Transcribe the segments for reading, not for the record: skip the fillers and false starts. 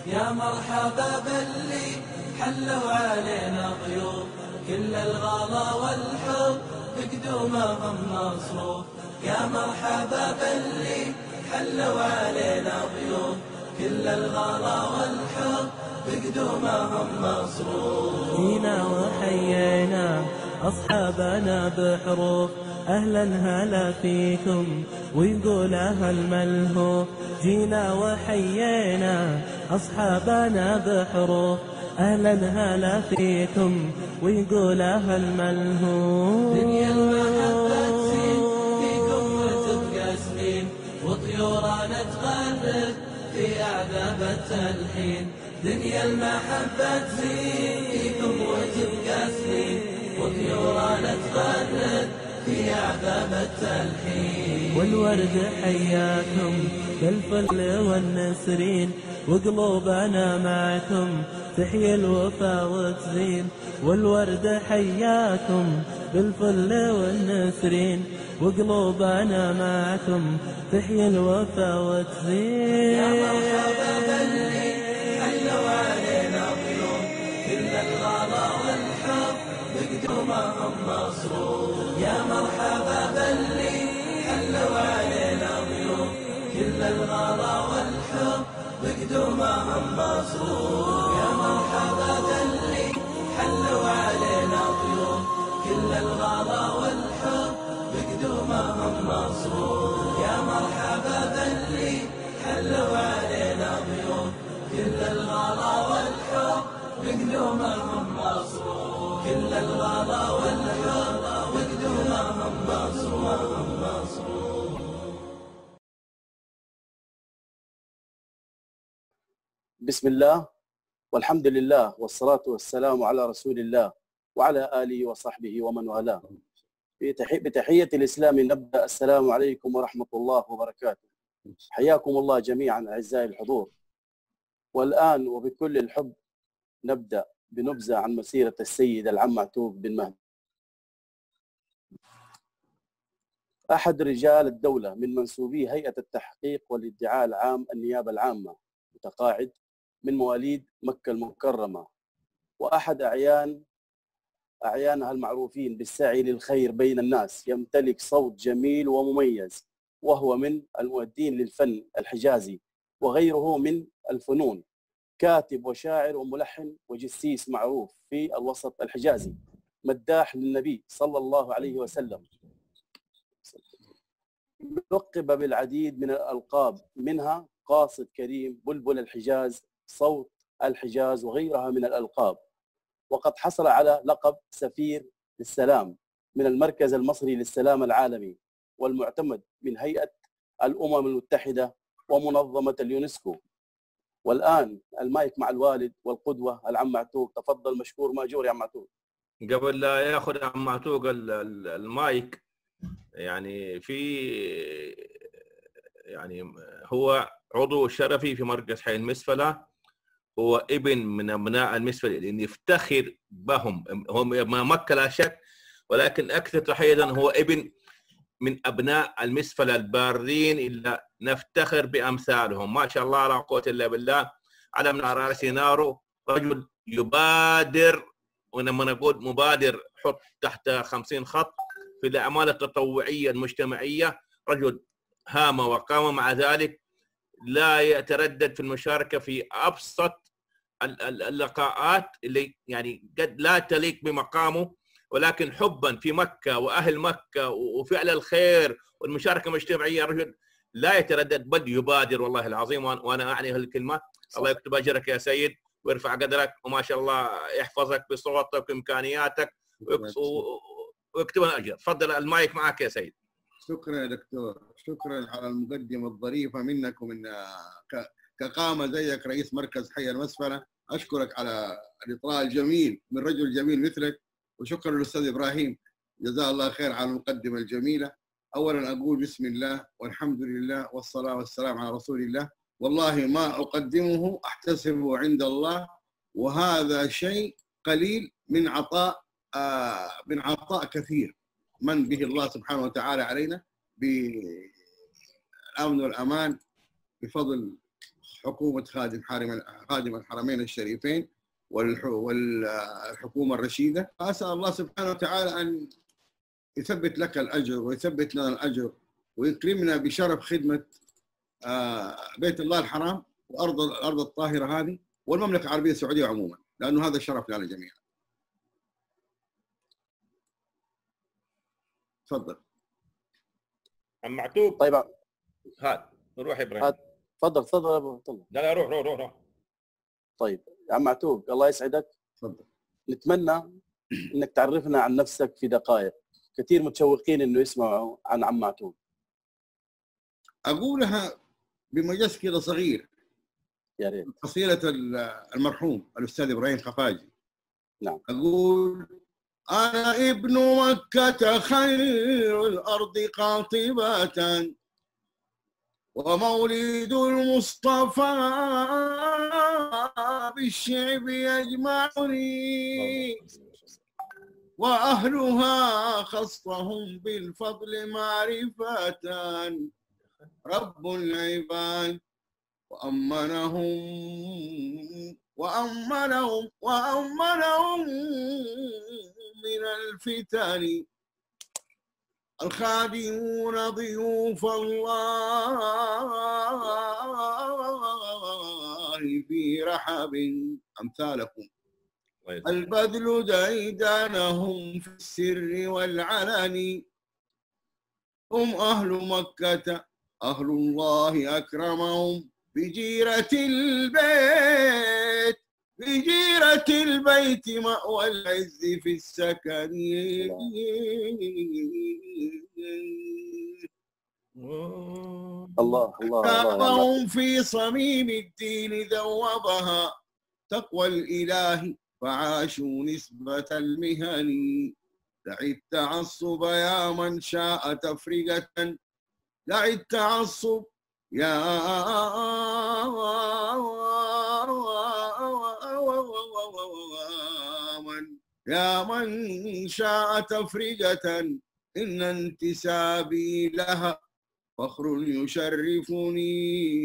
يا مرحبا باللي حلوا علينا ضيوف، كل الغلا والحب بقدومهم مصروف. يا مرحبا باللي حلوا علينا ضيوف، كل الغلا والحب بقدومهم مصروف. جينا وحيينا أصحابنا بحروف، أهلا هلا فيكم ويقول أهل ملهوف. جينا وحيينا أصحابنا بحروف، أهلا هلا فيكم ويقول أهل ملهوف. دنيا المحبة تزين فيكم وتبقى سنين، وطيورنا تغرد في أعذاب التلحين. دنيا المحبة تزين فيكم وتبقى سنين، وطيورنا تغرد في أعذاب التلحين. والورد حياكم بالفل والنسرين، وقلوبنا معكم تحيي الوفا وتزين. والورد حياكم بالفل والنسرين، وقلوبنا معكم تحيي الوفا وتزين. يا مرحبا باللي حلوا علينا ضيوف، كل الغلا والحب بقدومهم مصروف. يا مرحبا باللي حلوا علينا ضيوف، كل الغلا والحب بقدومهم مصروف. يا مرحبا باللي حلوا علينا ضيوف، كل الغلا والحب بقدومهم مصروف. يا مرحبا باللي حلوا علينا ضيوف، كل الغلا والحب بقدومهم مصروف. كل الغلا والحب بقدومهم مصروف. بسم الله والحمد لله والصلاة والسلام على رسول الله وعلى آله وصحبه ومن والاه. بتحية الإسلام نبدأ. السلام عليكم ورحمة الله وبركاته. حياكم الله جميعا أعزائي الحضور. والآن وبكل الحب نبدأ بنبذة عن مسيرة السيد العم معتوق بن مهدي، أحد رجال الدولة من منسوبي هيئة التحقيق والادعاء العام النيابة العامة، متقاعد من مواليد مكة المكرمة، وأحد أعيانها المعروفين بالسعي للخير بين الناس. يمتلك صوت جميل ومميز، وهو من المؤدين للفن الحجازي وغيره من الفنون. كاتب وشاعر وملحن وجسيس معروف في الوسط الحجازي، مداح للنبي صلى الله عليه وسلم. لقب بالعديد من الألقاب، منها قاصد كريم، بلبل الحجاز، صوت الحجاز، وغيرها من الألقاب. وقد حصل على لقب سفير للسلام من المركز المصري للسلام العالمي، والمعتمد من هيئة الأمم المتحدة ومنظمة اليونسكو. والآن المايك مع الوالد والقدوة العم معتوق. تفضل مشكور ماجور يا عم معتوق. قبل لا ياخذ عم معتوق المايك، يعني هو عضو شرفي في مركز حي المسفلة، هو ابن من ابناء المسفلة اللي نفتخر بهم. هم مكة لا شك، ولكن اكثر تحية هو ابن من ابناء المسفلة البارين اللي نفتخر بامثالهم. ما شاء الله لا قوة الا بالله. على من راس ناره، رجل يبادر، ولما نقول مبادر حط تحت 50 خط في الاعمال التطوعيه المجتمعيه. رجل هام وقام، مع ذلك لا يتردد في المشاركه في ابسط اللقاءات اللي يعني قد لا تليق بمقامه، ولكن حبا في مكه واهل مكه وفعل الخير والمشاركه المجتمعيه، رجل لا يتردد بل يبادر. والله العظيم، وانا اعني هالكلمه. الله يكتب اجرك يا سيد ويرفع قدرك، وما شاء الله يحفظك بصوتك وامكانياتك ويكتب لنا اجر. تفضل المايك معك يا سيد. شكرا يا دكتور، شكرا على المقدمه الظريفه منك ومن كقامه زيك رئيس مركز حي المسفله. اشكرك على الاطراء الجميل من رجل جميل مثلك، وشكرا للاستاذ ابراهيم جزاه الله خير على المقدمه الجميله. اولا اقول بسم الله والحمد لله والصلاه والسلام على رسول الله. والله ما اقدمه احتسبه عند الله، وهذا شيء قليل من عطاء كثير من به الله سبحانه وتعالى علينا بالامن والامان بفضل حكومة خادم الحرمين الشريفين والحكومة الرشيدة. أسأل الله سبحانه وتعالى أن يثبت لك الأجر ويثبت لنا الأجر ويكرمنا بشرف خدمة بيت الله الحرام الأرض الطاهرة هذه والمملكة العربية السعودية عموما، لأنه هذا الشرف لنا جميعا. تفضل عم معتوب. طيب هات نروح ابراهيم. تفضل يا ابو تفضل. لا روح. طيب يا عم معتوب الله يسعدك. تفضل. نتمنى انك تعرفنا عن نفسك في دقائق، كثير متشوقين انه يسمعوا عن عم معتوب. اقولها بمجاز كده صغير. يا ريت. قصيدة المرحوم الاستاذ ابراهيم خفاجي. نعم. اقول: انا ابن مكة خير الارض قاطبة، ومولد المصطفى بالشعب يجمعني، وأهلها خصهم بالفضل معرفة، رب العباد وأمنهم من الفتن، الخادمون ضيوف الله في رحب أمثالكم، البذل ديدانهم في السر والعلن، هم أهل مكة أهل الله أكرمهم بجيرة البيت مأوى العز في السكن، الله كابهم في صميم الدين ذوبها تقوى الإله، فعاشوا نسبة المهن، دع التعصب يا من شاء تفرقة، دع التعصب يا من شاء تفرقة، إن انتسابي لها فخر يشرفني،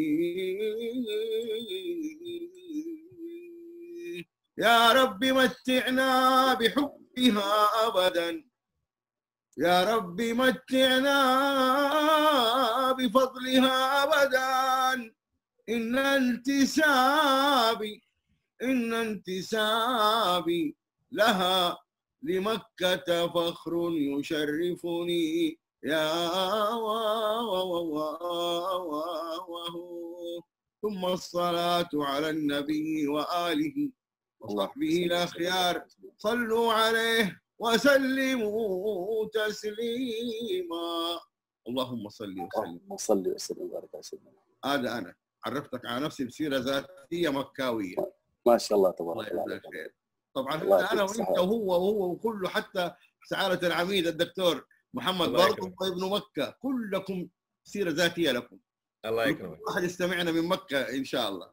يا رب متعنا بحبها أبدا، يا رب متعنا بفضلها أبدا، إن انتسابي لها لمكة فخر يشرفني، يا ثم الصلاة على النبي وآله وصحبه الأخيار، صلوا عليه وسلموا تسليما. اللهم صل وسلم وبارك على سيدنا. هذا أنا عرفتك على نفسي بسيرة ذاتية مكاوية. ما شاء الله تبارك الله. طبعا أنا وأنت وهو وكله، حتى سعادة العميد الدكتور محمد برضو وابن مكة، كلكم سيرة ذاتية لكم. الله يكرمك. واحد يستمعنا من مكة إن شاء الله.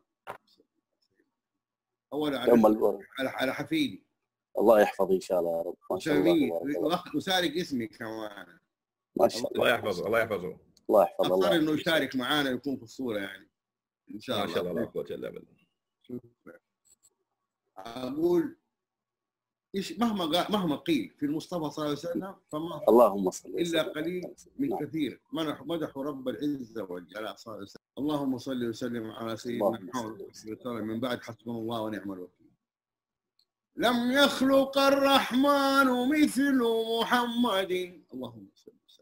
أولا على حفيدي. الله يحفظه ان شاء الله يا رب. ما شاء الله. وسارق اسمي كمان. ما شاء الله. الله يحفظه. أفضل انه يشارك معانا يكون في الصورة يعني. ان شاء الله. ما شاء الله لا قوة الا بالله. شكرا. اقول ايش مهما قيل في المصطفى صلى الله عليه وسلم فما اللهم صل الا قليل من كثير مدحوا رب العزة والجلال صلى الله عليه وسلم. اللهم صل وسلم على سيدنا محمد من بعد حسبنا الله ونعم الوكيل. لم يخلق الرحمن مثل محمد، اللهم صل وسلم،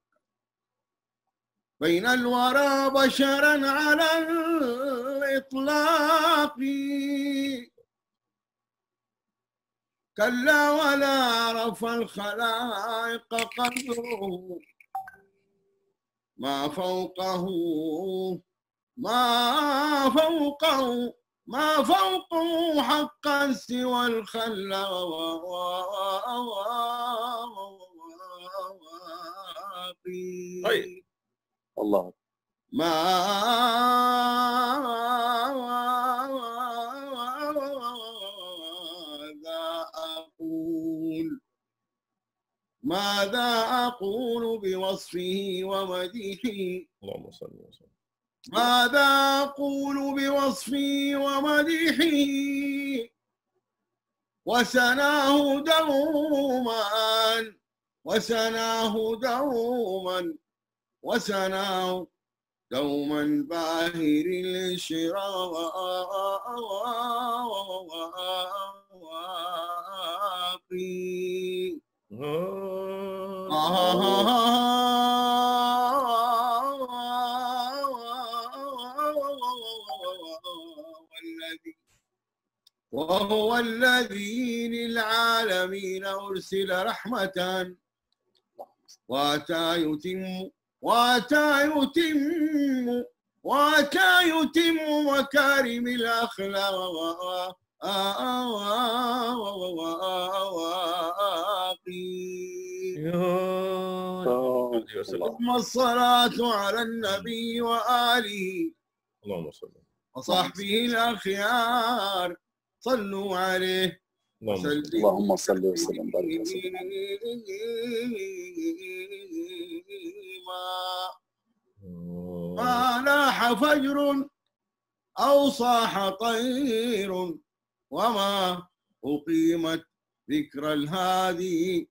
بين الورى بشرا على الإطلاق، كلا ولا رفع الخلائق قدره، ما فوقه حقا سوى الخلاق. طيب الله ماذا أقول بوصفه ومديحه، اللهم صل وسلم. ماذا أقول بوصفي ومديحه وسناه دوما وسناه دوما وسناه دوما باهر الشراق وهو الذي للعالمين أرسل رحمة وأتى يتم مكارم الأخلاق ثم الصلاة على النبي وآله اللهم صل وصحبه الأخيار صلوا عليه اللهم صل وسلم وبارك وسلم. ما لاح فجر أو صاح طير وما أقيمت ذكر الهادي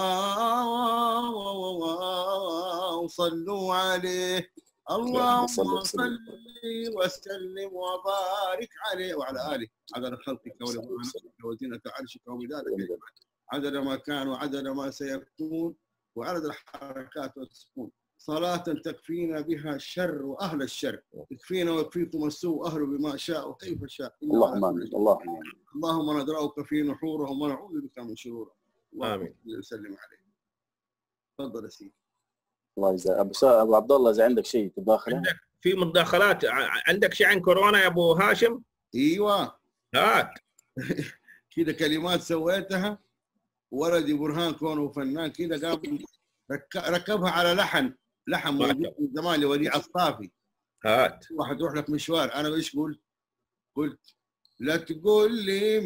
صلوا عليه. اللهم صل وسلم وبارك عليه وعلى آله عدد خلقك ورضوانك وزينة عرشك ومداد كلماتك عدد ما كان وعدد ما سيكون وعدد الحركات والسكون. صلاة تكفينا بها الشر وأهل الشر، تكفينا ويكفيكم السوء أهل بما شاء وكيف شاء. اللهم آمين. اللهم آمين. اللهم ندرأك في نحورهم ونعوذ بك من شرورهم. آمين. وسلم عليه. تفضل يا سيدي. الله يجزاك. ابو عبد الله اذا عندك شيء تداخله. عندك في مداخلات، عندك شيء عن كورونا يا ابو هاشم؟ ايوه هات. كذا كلمات سويتها، ولدي برهان كونه فنان كذا قام ركبها على لحن موجود من زمان لوديع الصافي. هات. واحد يروح لك مشوار، انا ايش قلت لا تقول لي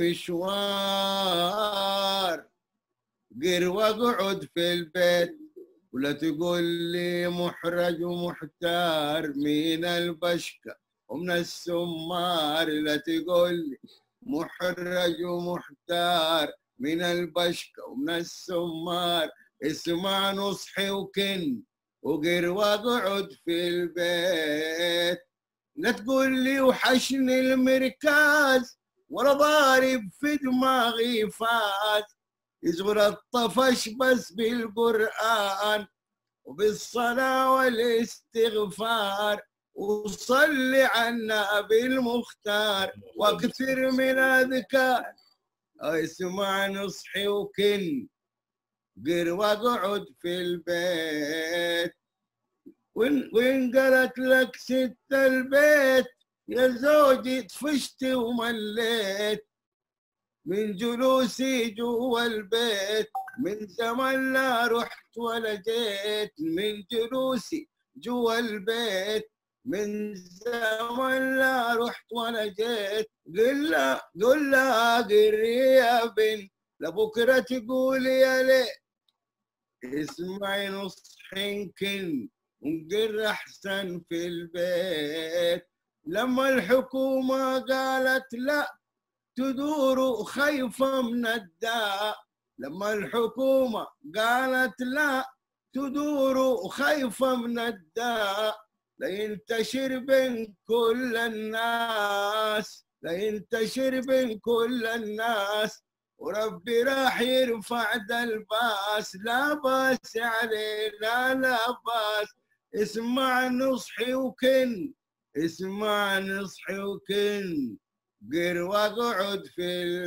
مشوار قر واقعد في البيت، ولا تقول لي محرج ومحتار من البشكة ومن السمار، لا تقول لي محرج ومحتار من البشكة ومن السمار. اسمع نصحي وكن وقر واقعد في البيت، لا تقول لي وحشني المركاز ولا ضارب في دماغي فاز. يزور الطفش بس بالقرآن وبالصلاة والاستغفار، وصلي على النبي المختار واكثر من اذكار. اسمع نصحي وكن قر واقعد في البيت، وإن قالت لك ست البيت يا زوجي طفشت ومليت من جلوسي جوا البيت، من زمان لا رحت ولا جيت من جلوسي جوا البيت، من زمان لا رحت ولا جيت. قل لها قري يا بنت لبكره تقول يا ليت. اسمعي نصحي يمكن ونقر احسن في البيت. لما الحكومه قالت لا تدور خايفة من الداء، لما الحكومة قالت لا تدور خايفة من الداء، لينتشر بين كل الناس، لينتشر بين كل الناس، وربي راح يرفع ذا الباس. لا باس علينا لا باس. اسمع نصحي وكن، اسمع نصحي وكن قر واقعد في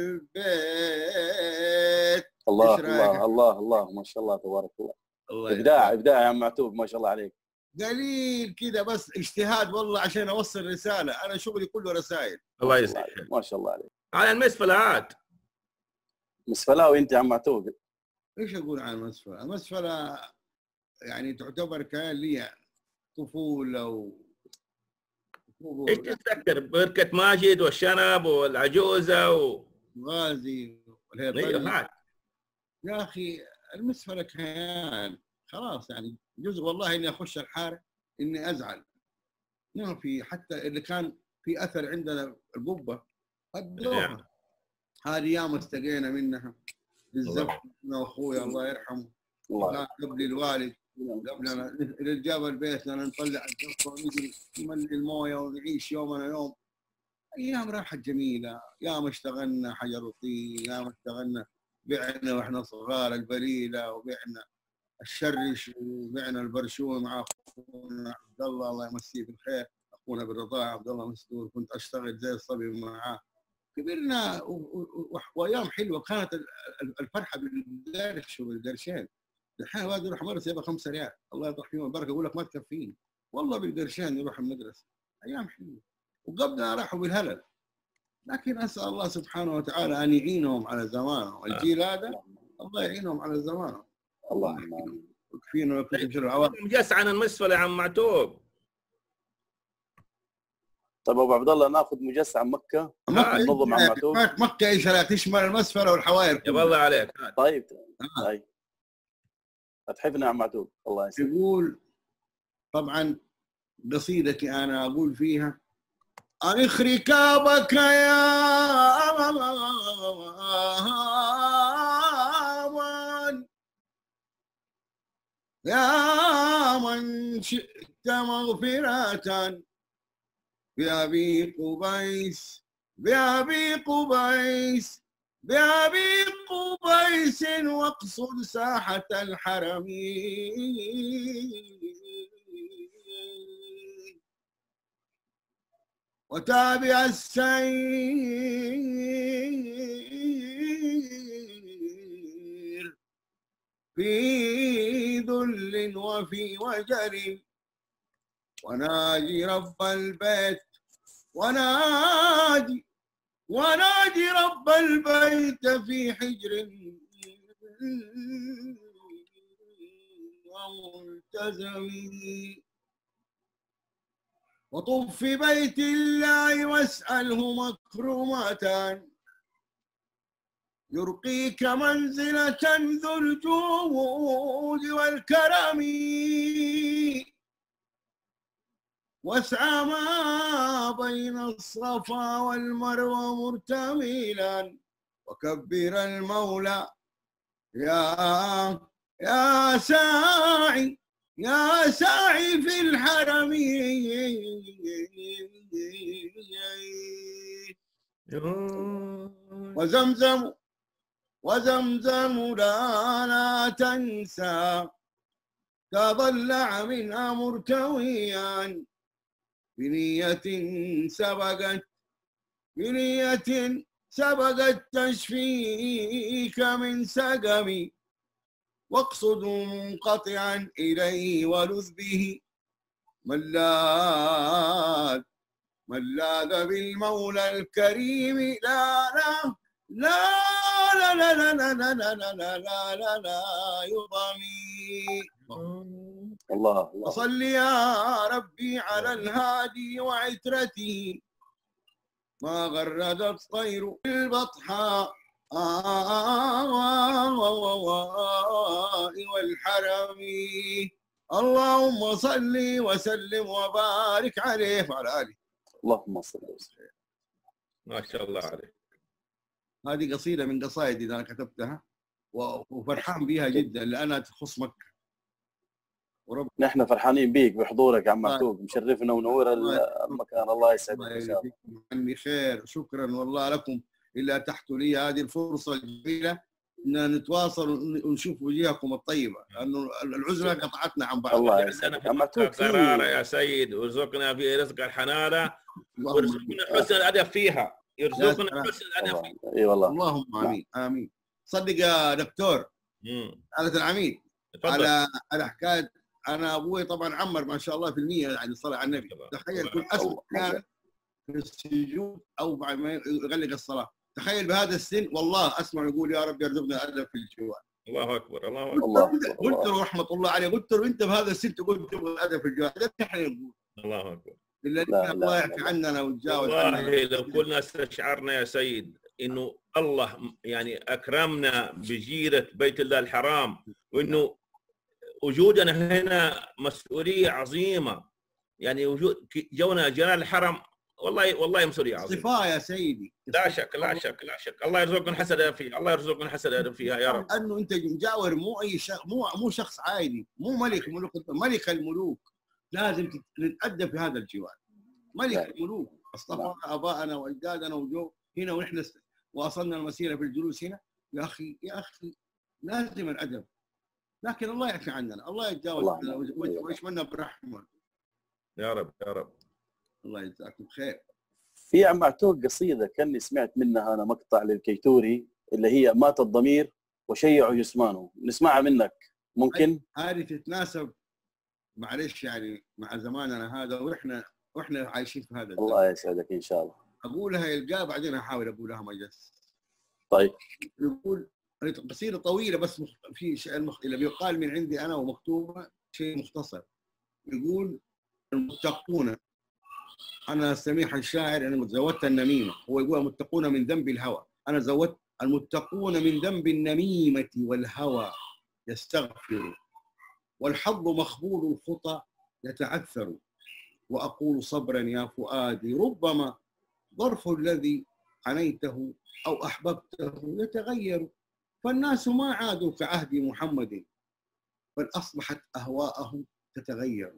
البيت. الله الله الله الله ما شاء الله تبارك الله. ابداع ابداع يا عم معتوب ما شاء الله عليك. قليل كذا بس اجتهاد والله عشان اوصل رساله، انا شغلي كله رسائل. الله يسعدك ما شاء الله عليك. على المسفلات مسفله وانت يا عم معتوب. ايش اقول عن المسفله؟ المسفله يعني تعتبر كان لي طفوله ايش تتذكر؟ بركة ماجد والشنب والعجوزة غازي والهيطلي. يا اخي المسفله كيان خلاص، يعني جزء والله اني اخش الحاره اني ازعل ما في، حتى اللي كان في اثر عندنا القبه هدوها. هذه ياما استقينا منها بالزبط. انا واخوي الله يرحمه كان قبل الوالد قبلنا الجبل بيتنا نطلع الزبطه ونجري نملي المويه ونعيش يومنا يوم. ايام راحت جميله، ياما اشتغلنا حجر وطين، ياما اشتغلنا بعنا واحنا صغار البليله، وبعنا الشرش، وبعنا البرشوم مع اخونا عبد الله يمسيه بالخير، اخونا بالرضاعه عبد الله مسدود، كنت اشتغل زي الصبي معاه. كبرنا وايام حلوه كانت. الفرحه بالقرش وبالقرشين. الحين الواد يروح مدرسه يبقى 5 ريال، الله يطرح فيهم البركه، يقول لك ما تكفيني والله بالقرشين يروح المدرسه. ايام حلوه. وقبلنا راحوا بالهلل، لكن اسال الله سبحانه وتعالى ان يعينهم على زمانهم، الجيل هذا الله يعينهم على زمانهم. اللهم ويكفينا ويكفيكم شر العوام. مجس عن المسفله يا عم معتوب. طيب ابو عبد الله ناخذ مجس عن مكه ننظم مع معتوب. مكه ايش لا تشمل المسفله والحواير. يا بالله عليك. طيب طيب اتحفنا عم معتوب. الله يسلمك. يقول طبعا قصيدتي انا اقول فيها: أنخ ركابك يا من شئت مغفرة بأبي قبيس بأبي قبيس بأبي قبيس، واقصد ساحة الحرم وتابع السير في ذل وفي وجل، وناجي رب البيت وناجي رب البيت في حجر وملتزم، وطف في بيت الله واسأله مكرمة يرقيك منزلة ذو الجود والكرم، واسعى ما بين الصفا والمروة مرتملا، وكبر المولى يا ساعي يا ساعي في الحرم، وزمزم لا تنسى تضلع منها مرتويا بنية سبقت تشفيك من سقم، واقصد منقطعا إليه ولذ به من لاذ بالمولى الكريم، لا يضمي. الله وصل يا ربي على الهادي وعترته، ما غرد الطير البطحاء والحرم. اللهم صل وسلم وبارك عليه وعلى آله. اللهم صل وسلم. ما شاء الله عليك. هذه قصيدة من قصائدي اللي أنا كتبتها وفرحان بها جدا لأنها تخص مكة. نحن فرحانين بيك بحضورك عم معتوب، مشرفنا ونور المكان. الله يسعدك ان شاء الله. عني خير، شكرا والله لكم الا اتحتوا لي هذه الفرصه الجميله ان نتواصل ونشوف وجيهكم الطيبه، لانه العزله قطعتنا عن بعض. الله يسعدك عم معتوب. قراره يا سيد، وارزقنا في رزق الحنانه، وارزقنا حسن الادب فيها، يرزقنا حسن الادب فيها. اي والله. اللهم امين امين. صدق يا دكتور آلة العميد على حكايه. انا ابوي طبعا عمر ما شاء الله في المية يعني الصلاه على النبي. تخيل كل اسبوع كان في السجود او بعد ما يغلق الصلاه، تخيل بهذا السن والله اسمع يقول يا رب يرزقنا الادب في الجوار. الله اكبر الله اكبر. قلت له رحمه الله عليه، قلت له انت بهذا السن تقول تبغى الادب في الجوار، هذا احنا نقول. الله اكبر. الله يعفي عننا ويتجاوز عننا. والله لو كلنا استشعرنا يا سيد انه الله يعني اكرمنا بجيره بيت الله الحرام، وانه وجودنا هنا مسؤوليه عظيمه، يعني وجود جونا جلال الحرم والله مسؤوليه عظيمه. صفاء يا سيدي. لا شك لا شك لا شك. الله يرزقنا حسد فيه، الله يرزقنا حسد فيها يا رب. انه انت مجاور مو اي مو شخص عادي، مو ملك ملك الملوك، لازم نتأدب في هذا الجوار. ملك الملوك اصطفى ابائنا واجدادنا وجو هنا ونحن واصلنا المسيره في الجلوس هنا. يا اخي لازم الادب. لكن الله يعفي عننا، الله يتجاوز ويشملنا برحمه. يا رب يا رب. الله يجزاكم خير. في عم معتوق قصيده كاني سمعت منها انا مقطع للكيتوري اللي هي مات الضمير وشيعوا جسمانه، نسمعها منك ممكن؟ هذه تتناسب معلش يعني مع زماننا هذا، واحنا عايشين في هذا الزمان. الله يسعدك ان شاء الله. اقولها يلقاها بعدين احاول اقولها مجلس. طيب. يقول قصيده طويله بس في شيء اللي بيقال من عندي انا ومكتوبه شيء مختصر. يقول المتقون، انا سميح الشاعر انا زودت النميمه، هو يقول المتقون من ذنب الهوى، انا زودت المتقون من ذنب النميمه والهوى يستغفر، والحظ مخبول الخطى يتعثر، واقول صبرا يا فؤادي ربما ظرف الذي عنيته او احببته يتغير، فالناس ما عادوا كعهد محمد بل اصبحت اهواءهم تتغير،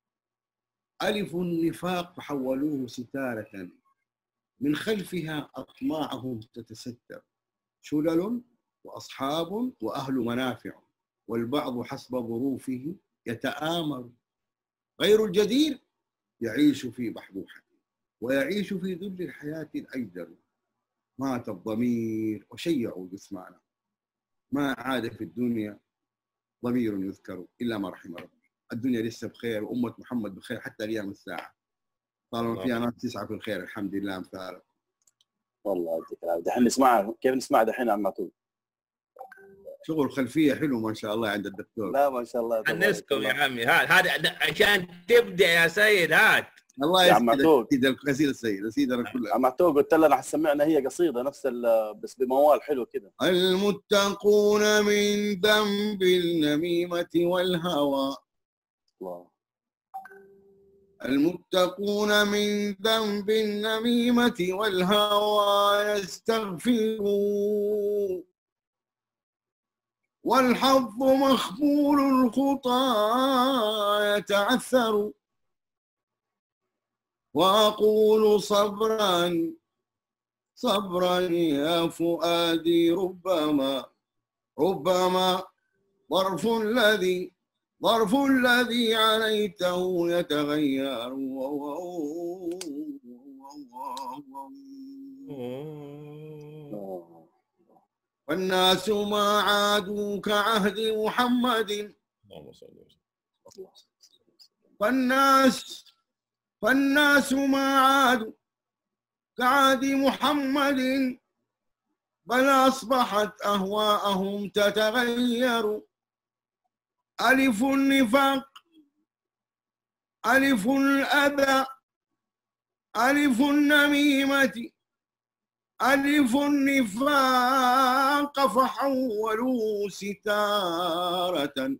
ألف النفاق فحولوه ستارة من خلفها أطماعهم تتستر، شلل وأصحاب وأهل منافع والبعض حسب ظروفه يتآمر، غير الجدير يعيش في بحبوحة ويعيش في ذل الحياة الأيدر، مات الضمير وشيعوا جسمانا، ما عاد في الدنيا ضمير يذكر إلا ما رحم ربي. الدنيا لسه بخير وأمة محمد بخير حتى أيام الساعة، طالما فيها ناس تسعى في الخير الحمد لله أمثالك. والله يديك العافية. دحين نسمعها، كيف نسمعها دحين عم معتوق؟ شغل خلفية حلو ما شاء الله عند الدكتور. لا ما شاء الله. أنسكم يا عمي، هذا عشان تبدأ يا سيد. هات الله يسعدك القصيدة السيد القصيدة كلها. عم معتوق قلت لنا حتسمعنا هي قصيدة نفس بس بموال حلو كده. المتقون من ذنب النميمة والهوى، الله. المتقون من ذنب النميمة والهوى يستغفرون، والحظ مخبول الخطى يتعثر، وأقول صبرا صبرا يا فؤادي ربما ظرف الذي عليته يتغير، والناس ما عادوا كعهد محمد، فالناس ما عادوا كعهد محمد بل أصبحت أهواءهم تتغير، ألف النفاق ألف الأذى ألف النميمة ألف النفاق فحولوا ستارة،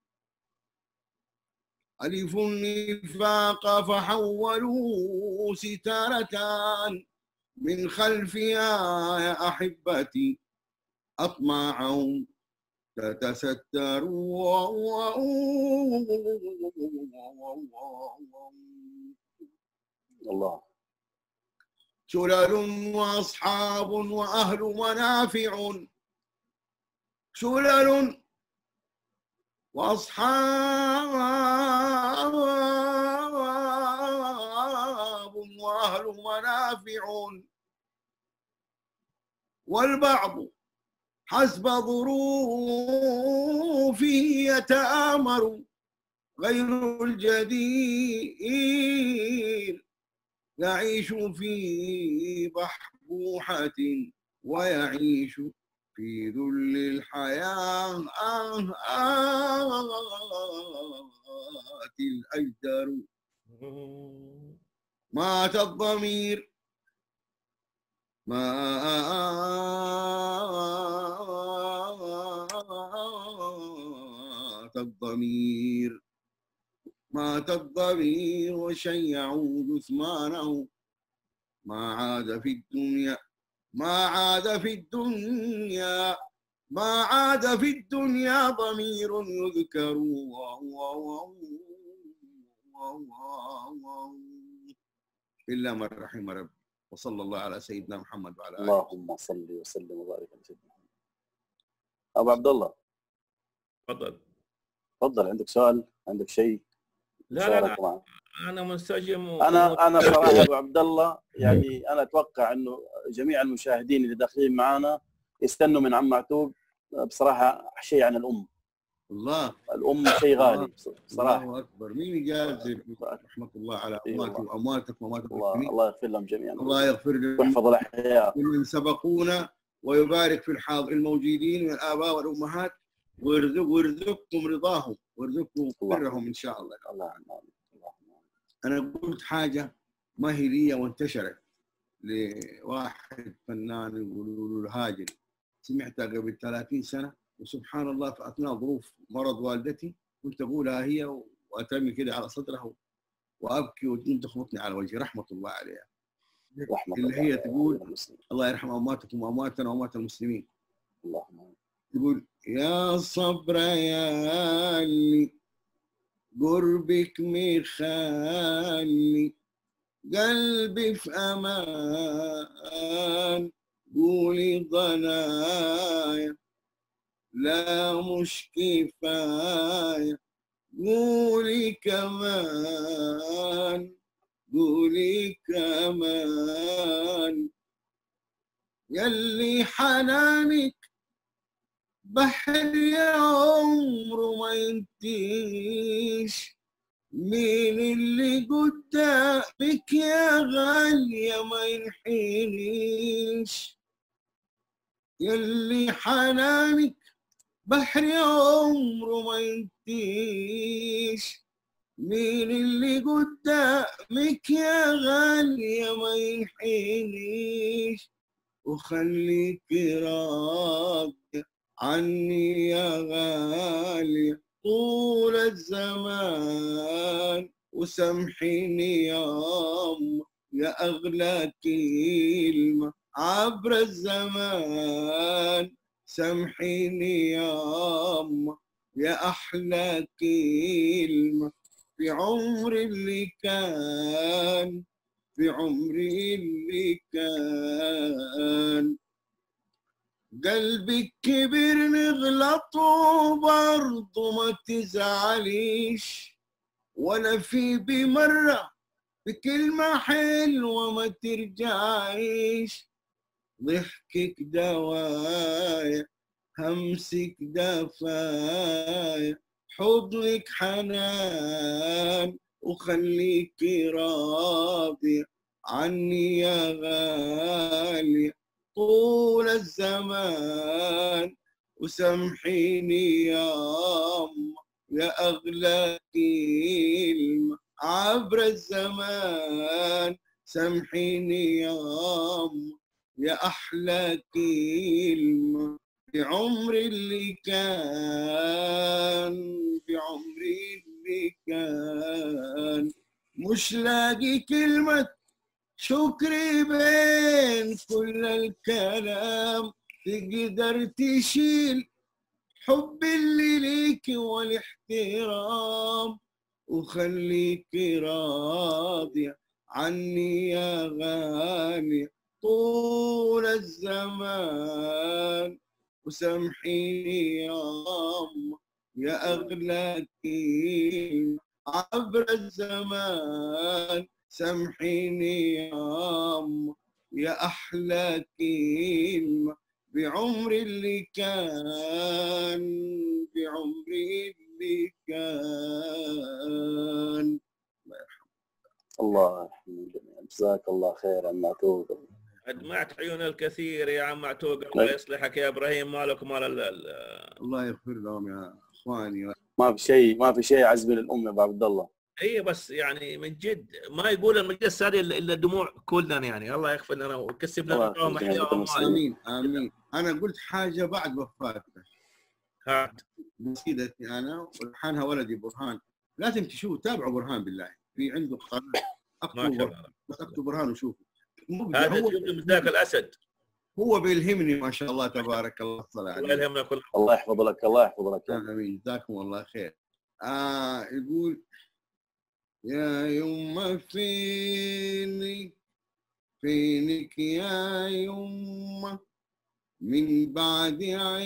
ألف النفاق فحولوا ستارة من خلفها يا أحبتي أطماعهم تتستر، الله. شلل وأصحاب وأهل منافع، شلل وأصحاب وأهل منافع والبعض حسب ظروفه يتآمر، غير الجدير يعيش في بحبوحة ويعيش في ذل الحياة الأجدر، مات الضمير مات الضمير مات الضرير وشيعوا جثمانه ما عاد في الدنيا ما عاد في الدنيا ما عاد في الدنيا ضمير يذكر إلا من رحم ربي. وصلى الله على سيدنا محمد وعلى آله. اللهم صل وسلم وبارك على سيدنا محمد. ابو عبد الله تفضل. تفضل، عندك سؤال، عندك شيء؟ لا انا منسجم انا صراحه ابو عبد الله يعني انا اتوقع انه جميع المشاهدين اللي داخلين معنا يستنوا من عم معتوق بصراحه شيء عن الام. الله، الام شيء غالي صراحه. الله اكبر. مين يجازي رحمه الله على امواتي وامواتك واموات المسلمين. الله يغفر لهم جميعا. الله يغفر لهم ويحفظ الاحياء من سبقونا ويبارك في الحاضر الموجودين من الاباء والامهات ويرزقكم رضاهم ويرزقكم برهم ان شاء الله. انا قلت حاجه ما هي لي وانتشرت لواحد فنان يقولوا له هاجر، سمعتها قبل 30 سنه وسبحان الله في اثناء ظروف مرض والدتي كنت اقولها هي واترمي كده على صدرها وابكي وتقوم تخبطني على وجهي رحمه الله عليها. اللي هي تقول الله يرحم امواتكم وامواتنا واموات المسلمين. اللهم تقول يا صبر يا اللي قربك مخلي قلبي في امان، قولي ضنايا لا مش كفايه، قولي كمان قولي كمان، يلي حنانك بحر يا عمره ما ينتيش، مين اللي قدامك يا غالية ما ينحينيش، يلي حنانك بحر يا عمره ما ينتيش، مين اللي قدامك يا غالية ما ينحينيش، وخليك راضية عني يا غالية طول الزمان، وسامحيني يا أم يا أغلى كلمة عبر الزمان، سامحيني يا أم يا أحلى كلمة في عمري اللي كان، في عمري اللي كان. قلبك كبر نغلط وبرضه ما تزعليش، ولا في بمرة بكلمة حلوة ما ترجعيش، ضحكك دوايا همسك دفايا، حضنك حنان وخليك راضية عني يا غالية طول الزمان، وسامحيني يا أم يا أغلى كلمة عبر الزمان، سامحيني يا أم يا أحلى كلمة بعمري اللي كان، بعمري اللي كان. مش لاقي كلمة شكري بين كل الكلام تقدر تشيل حب اللي ليك والاحترام، وخليك راضية عني يا غالية طول الزمان، وسامحيني يا أم يا أغلى كلمة عبر الزمان، سامحيني يا أم يا أحلى كلمة بعمري اللي كان، بعمري اللي كان. الله يرحمه الجميع. جزاك الله خير عم معتوق. أدمعت عيون الكثير يا عم معتوق. الله يصلحك يا ابراهيم. مالك مال الله يغفر لهم يا اخواني. ما في شيء عزم للام يا ابو عبد الله. اي بس يعني من جد ما يقول المجلس هذه الا الدموع كلنا، يعني الله يغفر لنا ويكسب لنا معهم احياء. امين امين. انا قلت حاجه بعد وفاتك هات بسيدتي انا ولحنها ولدي برهان لازم تشوف تابعوا برهان بالله، في عنده قناه ما شاء اكتبوا الله. بس اكتب برهان وشوفوا مبدع. هذا هو جزء من ذاك الاسد. هو بيلهمني ما شاء الله تبارك الله. الله عليه. يلهمنا كلنا. الله يحفظ لك، الله يحفظ لك. امين، جزاكم الله خير. يقول يا يما فينك يا يما من بعد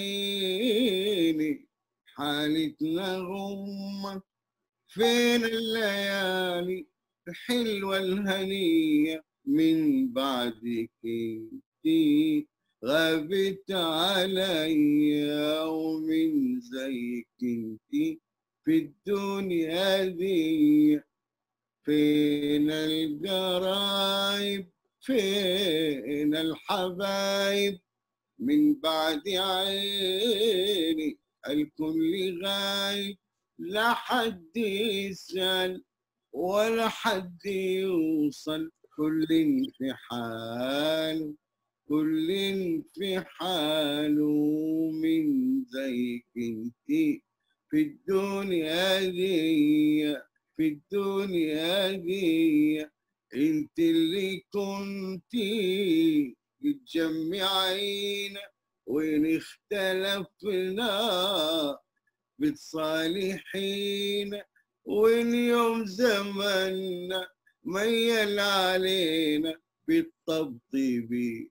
عيني حالتنا غمة، فين الليالي الحلوة الهنية من بعدك انتي غابت عليا، ومن زيك انتي في الدنيا دي، فين القرايب فين الحبايب من بعد عيني الكل غايب، لا حد يسأل ولا حد يوصل، كل في حاله كل في حاله، من زيك انتي في الدنيا دي في الدنيا دي، انت اللي كنتي بتجمعينا وين اختلفنا بتصالحينا، وين يوم زمنا ميل علينا بالطبطبي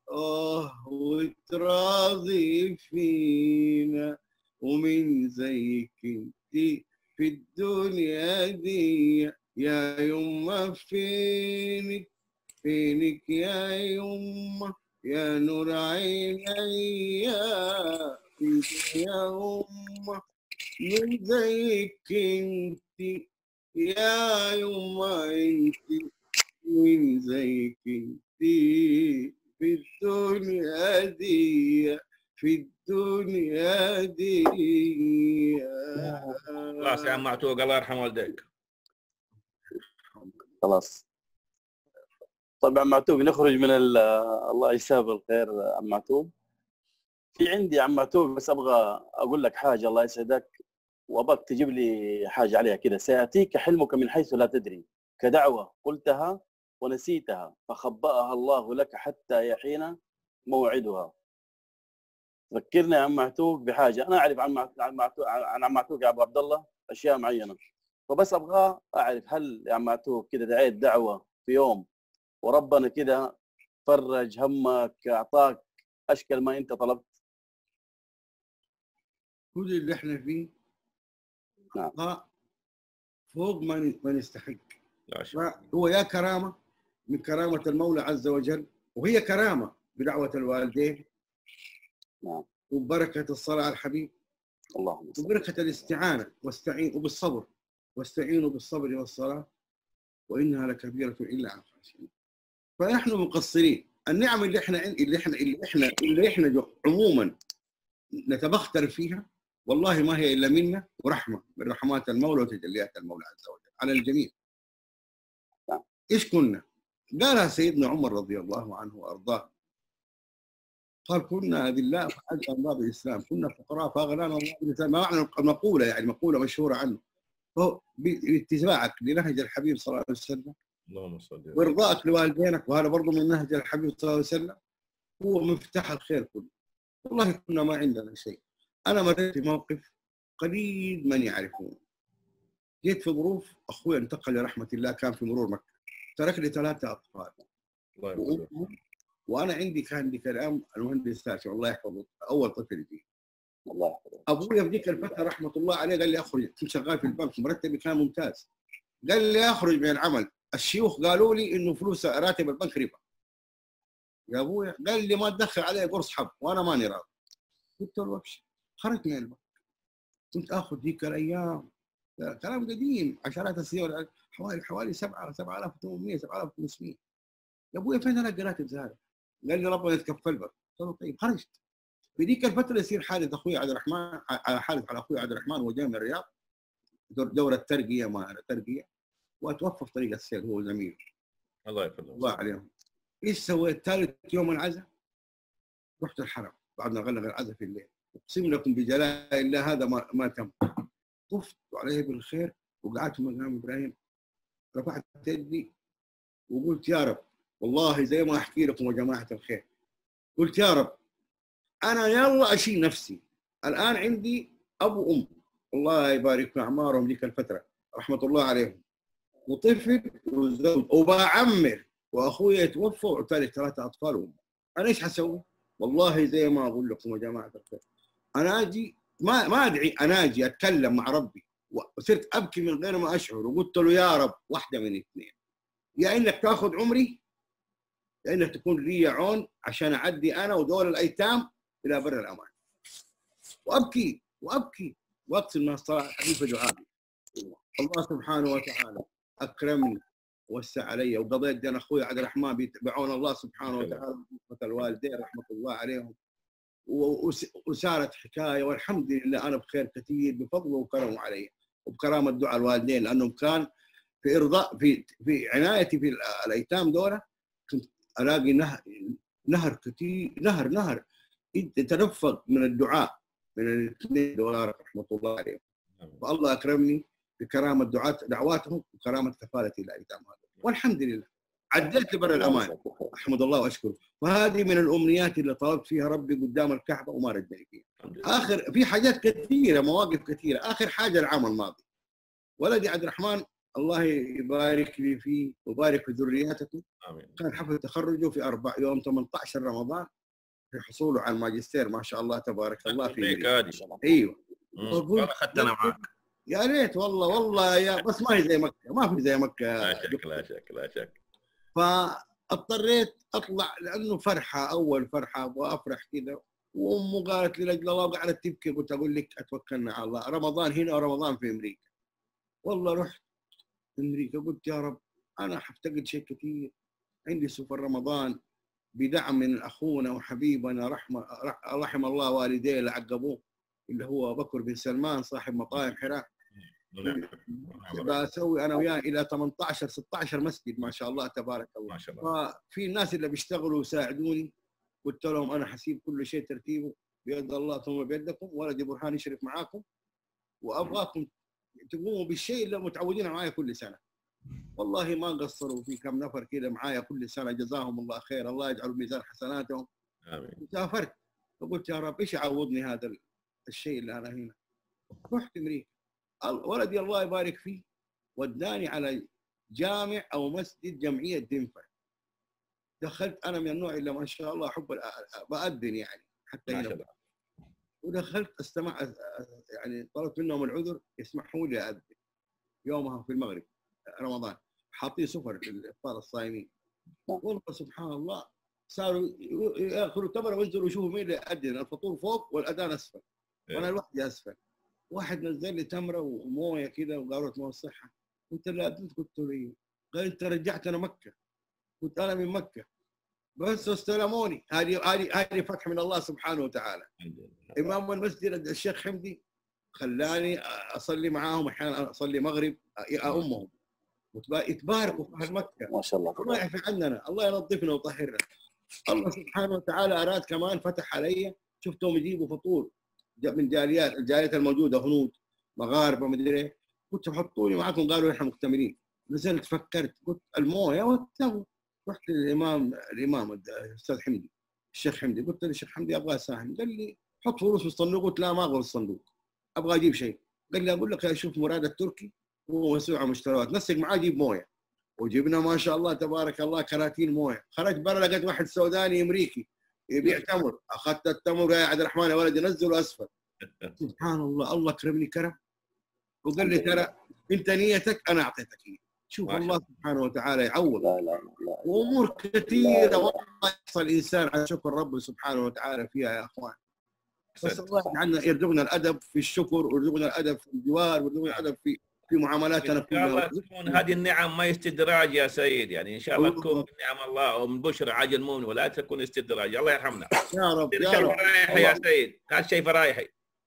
وتراضي فينا، ومن زيك انتي في الدنيا دي يا يما فينك يا يما يا نور عيني فيك يا أمة، من زيك انتي يا يما انتي من زيك انتي في الدنيا دي في الدنيا دي. خلاص يا عم معتوق، الله يرحم والديك. خلاص. طبعا معتوق نخرج من الله يجزاه بالخير. عم معتوق، في عندي عم معتوق بس ابغى اقول لك حاجه الله يسعدك، وابغاك تجيب لي حاجه عليها كده. سياتيك حلمك من حيث لا تدري، كدعوه قلتها ونسيتها فخبأها الله لك حتى يحين موعدها. ذكرني يا عم معتوق بحاجه. انا اعرف عن عم معتوق يا ابو عبد الله اشياء معينه، فبس ابغى اعرف هل يا عم معتوق كده دعيت دعوه في يوم وربنا كده فرج همك، اعطاك اشكل ما انت طلبت؟ كل اللي احنا فيه نعم. فوق ما نستحق. لا شك. هو يا كرامه من كرامه المولى عز وجل، وهي كرامه بدعوه الوالدين. نعم. وبركه الصلاه على الحبيب، اللهم صل. وبركه الاستعانه وبالصبر، واستعينوا بالصبر والصلاه وانها لكبيره الا على الخاشعين. فنحن مقصرين. النعم اللي احنا عموما نتبختر فيها والله ما هي الا منا ورحمه من رحمات المولى وتجليات المولى عز وجل على الجميع. ايش كنا؟ قالها سيدنا عمر رضي الله عنه وارضاه، قال كنا اذلاء فاجأ الله بالاسلام، كنا فقراء فاغنانا الله بالاسلام. ما معنى مقوله يعني مقوله مشهوره عنه. فهو باتباعك لنهج الحبيب صلى الله عليه وسلم اللهم صل وارضائك لوالدينك، وهذا برضه من نهج الحبيب صلى الله عليه وسلم، هو مفتاح الخير كله. والله كنا ما عندنا شيء. انا مريت في موقف قليل من يعرفون. جيت في ظروف اخوي انتقل لرحمه الله، كان في مرور مكه، ترك لي 3 اطفال وانا عندي كان ذيك الايام المهندس ساشي الله يحفظه اول طفل فيه. الله يحفظه. ابويا في ذيك الفتره رحمه الله عليه قال لي اخرج، كنت شغال في البنك مرتبي كان ممتاز، قال لي اخرج من العمل، الشيوخ قالوا لي انه فلوس راتب البنك ربا يا ابويا، قال لي ما تدخل علي قرص حب وانا ماني راضي. قلت له ابشر. خرجت من البنك. كنت اخذ ذيك الايام كلام قديم عشرات السنين، حوالي 7800 7500. يا ابويا فين انا قرات هذا؟ قال لي ربنا يتكفل بك. قلت له طيب. خرجت في ذيك الفتره يصير حادث اخوي عبد الرحمن، حادث على اخوي عبد الرحمن وهو جاي من الرياض دوره ترقيه ما ترقيه، وتوفى في طريق السير هو وزميله الله يفضل الله عليهم. ايش سويت؟ ثالث يوم العزاء رحت الحرم بعد ما غلق العزاء في الليل، اقسم لكم بجلال الله هذا ما تم. طفت عليه بالخير وقعدت مقام ابراهيم، رفعت يدي وقلت يا رب، والله زي ما احكي لكم يا جماعه الخير، قلت يا رب انا يلا اشيل نفسي، الان عندي ابو وام الله يبارك في اعمارهم ذيك الفتره رحمه الله عليهم، وطفل وزوج وبعمر، واخويا توفى وعطاني 3 اطفال وام. انا ايش حسوي؟ والله زي ما اقول لكم يا جماعه الخير، انا اجي ما ادعي، انا اجي اتكلم مع ربي، وصرت ابكي من غير ما اشعر، وقلت له يا رب واحده من اثنين، يا انك تاخذ عمري، يا انك تكون لي عون عشان اعدي انا ودول الايتام الى بر الامان. وابكي وابكي واقسم من الصلاه حديث دعائي. الله سبحانه وتعالى اكرمني ووسع علي، وقضيت دين اخوي عبد الرحمن بعون الله سبحانه وتعالى ورحمه الوالدين رحمه الله عليهم، وسارت حكايه والحمد لله انا بخير كثير بفضله وكرمه علي وبكرامه دعاء الوالدين، لانهم كان في ارضاء في عنايتي في الايتام دول. كنت الاقي نهر كثير، نهر يتنفذ من الدعاء من الاثنين دولار رحمه الله عليهم. فالله اكرمني بكرامه دعواتهم وكرامه كفالتي للايتام هذول، والحمد لله عديت لبر الامان، احمد الله واشكره. وهذه من الامنيات اللي طلبت فيها ربي قدام الكعبه وما ردني فيها. اخر في حاجات كثيره، مواقف كثيره. اخر حاجه العام الماضي ولدي عبد الرحمن الله يبارك لي فيه ويبارك في ذرياتكم، امين. كان حفل تخرجه في يوم 18 رمضان في حصوله على الماجستير، ما شاء الله تبارك الله في ايوه والله اخذتنا معك. يا ريت والله يا بس ما هي زي مكه، ما في زي مكه. لا شك. فاضطريت اطلع لانه فرحه، اول فرحه ابغى افرح كذا، وامه قالت لي لاجل الله وقعدت تبكي، قلت اقول لك اتوكلنا على الله، رمضان هنا ورمضان في امريكا. والله رحت امريكا قلت يا رب انا حفتقد شيء كثير، عندي سفر رمضان بدعم من اخونا وحبيبنا رحم الله والديه اللي عقبوه اللي هو بكر بن سلمان صاحب مطاعم حراء. بسوي انا وياه الى 18 16 مسجد ما شاء الله تبارك الله. ما شاء الله. ففي الناس اللي بيشتغلوا ويساعدوني، قلت لهم انا حسيب كل شيء ترتيبه بيد الله ثم بيدكم، ولدي برهان يشرف معاكم، وابغاكم تقوموا بالشيء اللي متعودين معايا كل سنه. والله ما قصروا، في كم نفر كذا معايا كل سنه جزاهم الله خير، الله يجعل ميزان حسناتهم. امين. سافرت فقلت يا رب ايش يعوضني هذا الشيء اللي انا هنا. رحت امريكا، ولدي الله يبارك فيه وداني على جامع او مسجد جمعيه دنفر. دخلت انا من النوع اللي ما شاء الله احب بأذن يعني حتى هنا، ودخلت استمع يعني طلبت منهم العذر يسمحوا لي أذن يومها في المغرب رمضان، حاطين سفر للافطار الصائمين. والله سبحان الله صاروا ياخذوا تمره وينزلوا يشوفوا مين اللي يأذن، الفطور فوق والاذان اسفل وانا لوحدي اسفل. واحد نزل لي تمره ومويه كذا وقالوا مويه الصحه، قلت له اذنت، قلت له قال انت رجعتنا مكه، قلت انا من مكه بس استلموني. هذه فتح من الله سبحانه وتعالى. امام المسجد الشيخ حمدي خلاني اصلي معاهم، احيانا اصلي مغرب امهم يتباركوا في مكه ما شاء الله. الله يعفي عننا، الله ينظفنا ويطهرنا. الله سبحانه وتعالى اراد كمان فتح علي، شفتهم يجيبوا فطور من الجاليات الموجوده، هنود مغاربه مدري ايه، قلت حطوني معكم، قالوا احنا مكتملين. نزلت فكرت قلت المويه والتمر. رحت للامام الاستاذ حمدي الشيخ حمدي، قلت له الشيخ حمدي ابغى اساهم، قال لي حط فلوس في الصندوق. قلت لا ما ابغى الصندوق، ابغى اجيب شيء. قال لي اقول لك يا شوف مراد التركي هو مسؤول عن مشتريات، نسق معاه جيب مويه. وجبنا ما شاء الله تبارك الله كراتين مويه. خرجت برا لقيت واحد سوداني امريكي يبيع تمر، اخذت التمر يا عبد الرحمن يا ولدي نزله اسفل. سبحان الله، الله كرمني كرم وقال لي ترى انت نيتك انا اعطيتك هي. شوف الله سبحانه وتعالى يعوض. لا. وامور كثيره والله يحصل الانسان على شكر ربه سبحانه وتعالى فيها يا اخوان. بس الله يجعلنا يرزقنا الادب في الشكر، ويرزقنا الادب في الجوار، ويرزقنا الادب في معاملاتنا كلها. ان شاء الله تكون هذه النعم ما استدراج يا سيد، يعني ان شاء الله تكون من نعم الله ومن بشرى عاجل المؤمن ولا تكون استدراج. الله يرحمنا يا رب يا رب. يا سيد هذا شيء فرايحي.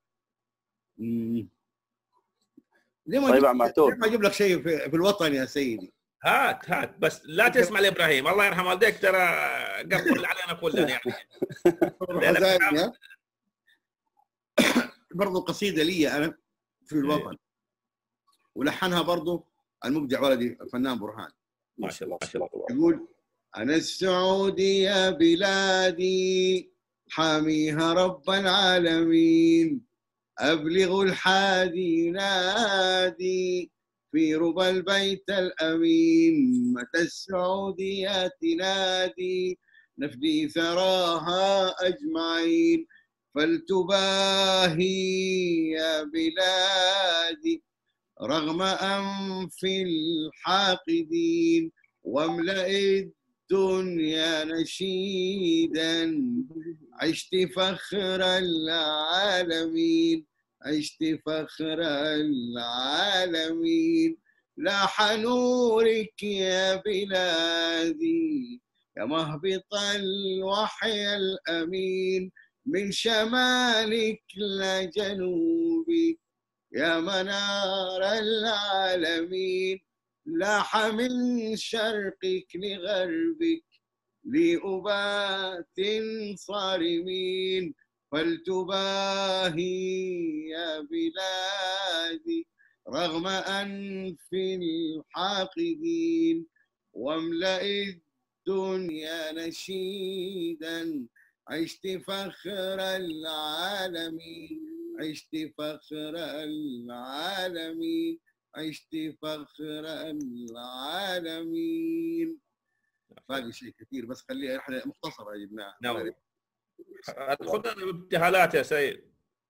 طيب عم معتوه، ما اجيب لك شيء في الوطن يا سيدي. هات بس لا تسمع لابراهيم الله يرحم والديك، ترى قفل علينا كلنا يعني. برضو قصيده لي انا في الوطن. ولحنها برضه المبدع ولدي الفنان برهان. ما شاء الله ما شاء الله. يقول: أنا السعودي يا بلادي حاميها رب العالمين، أبلغ الحادي نادي في ربى البيت الأمين، متى السعودية تنادي نفدي ثراها أجمعين، فلتباهي يا بلادي رغم أنف الحاقدين، واملأ الدنيا نشيدا، عشت فخر العالمين، عشت فخر العالمين، لاح نورك يا بلادي يا مهبط الوحي الأمين، من شمالك لجنوبك يا منار العالمين، لاح من شرقك لغربك لأبات صارمين، فلتباهي يا بلادي رغم أنف الحاقدين، واملأ الدنيا نشيدا، عشت فخر العالمين، عشت فخر العالمين، عشت فخر العالمين. باقي شيء كثير بس خليها احنا مختصره جبناها. نعم. خذنا بابتهالات يا سيد.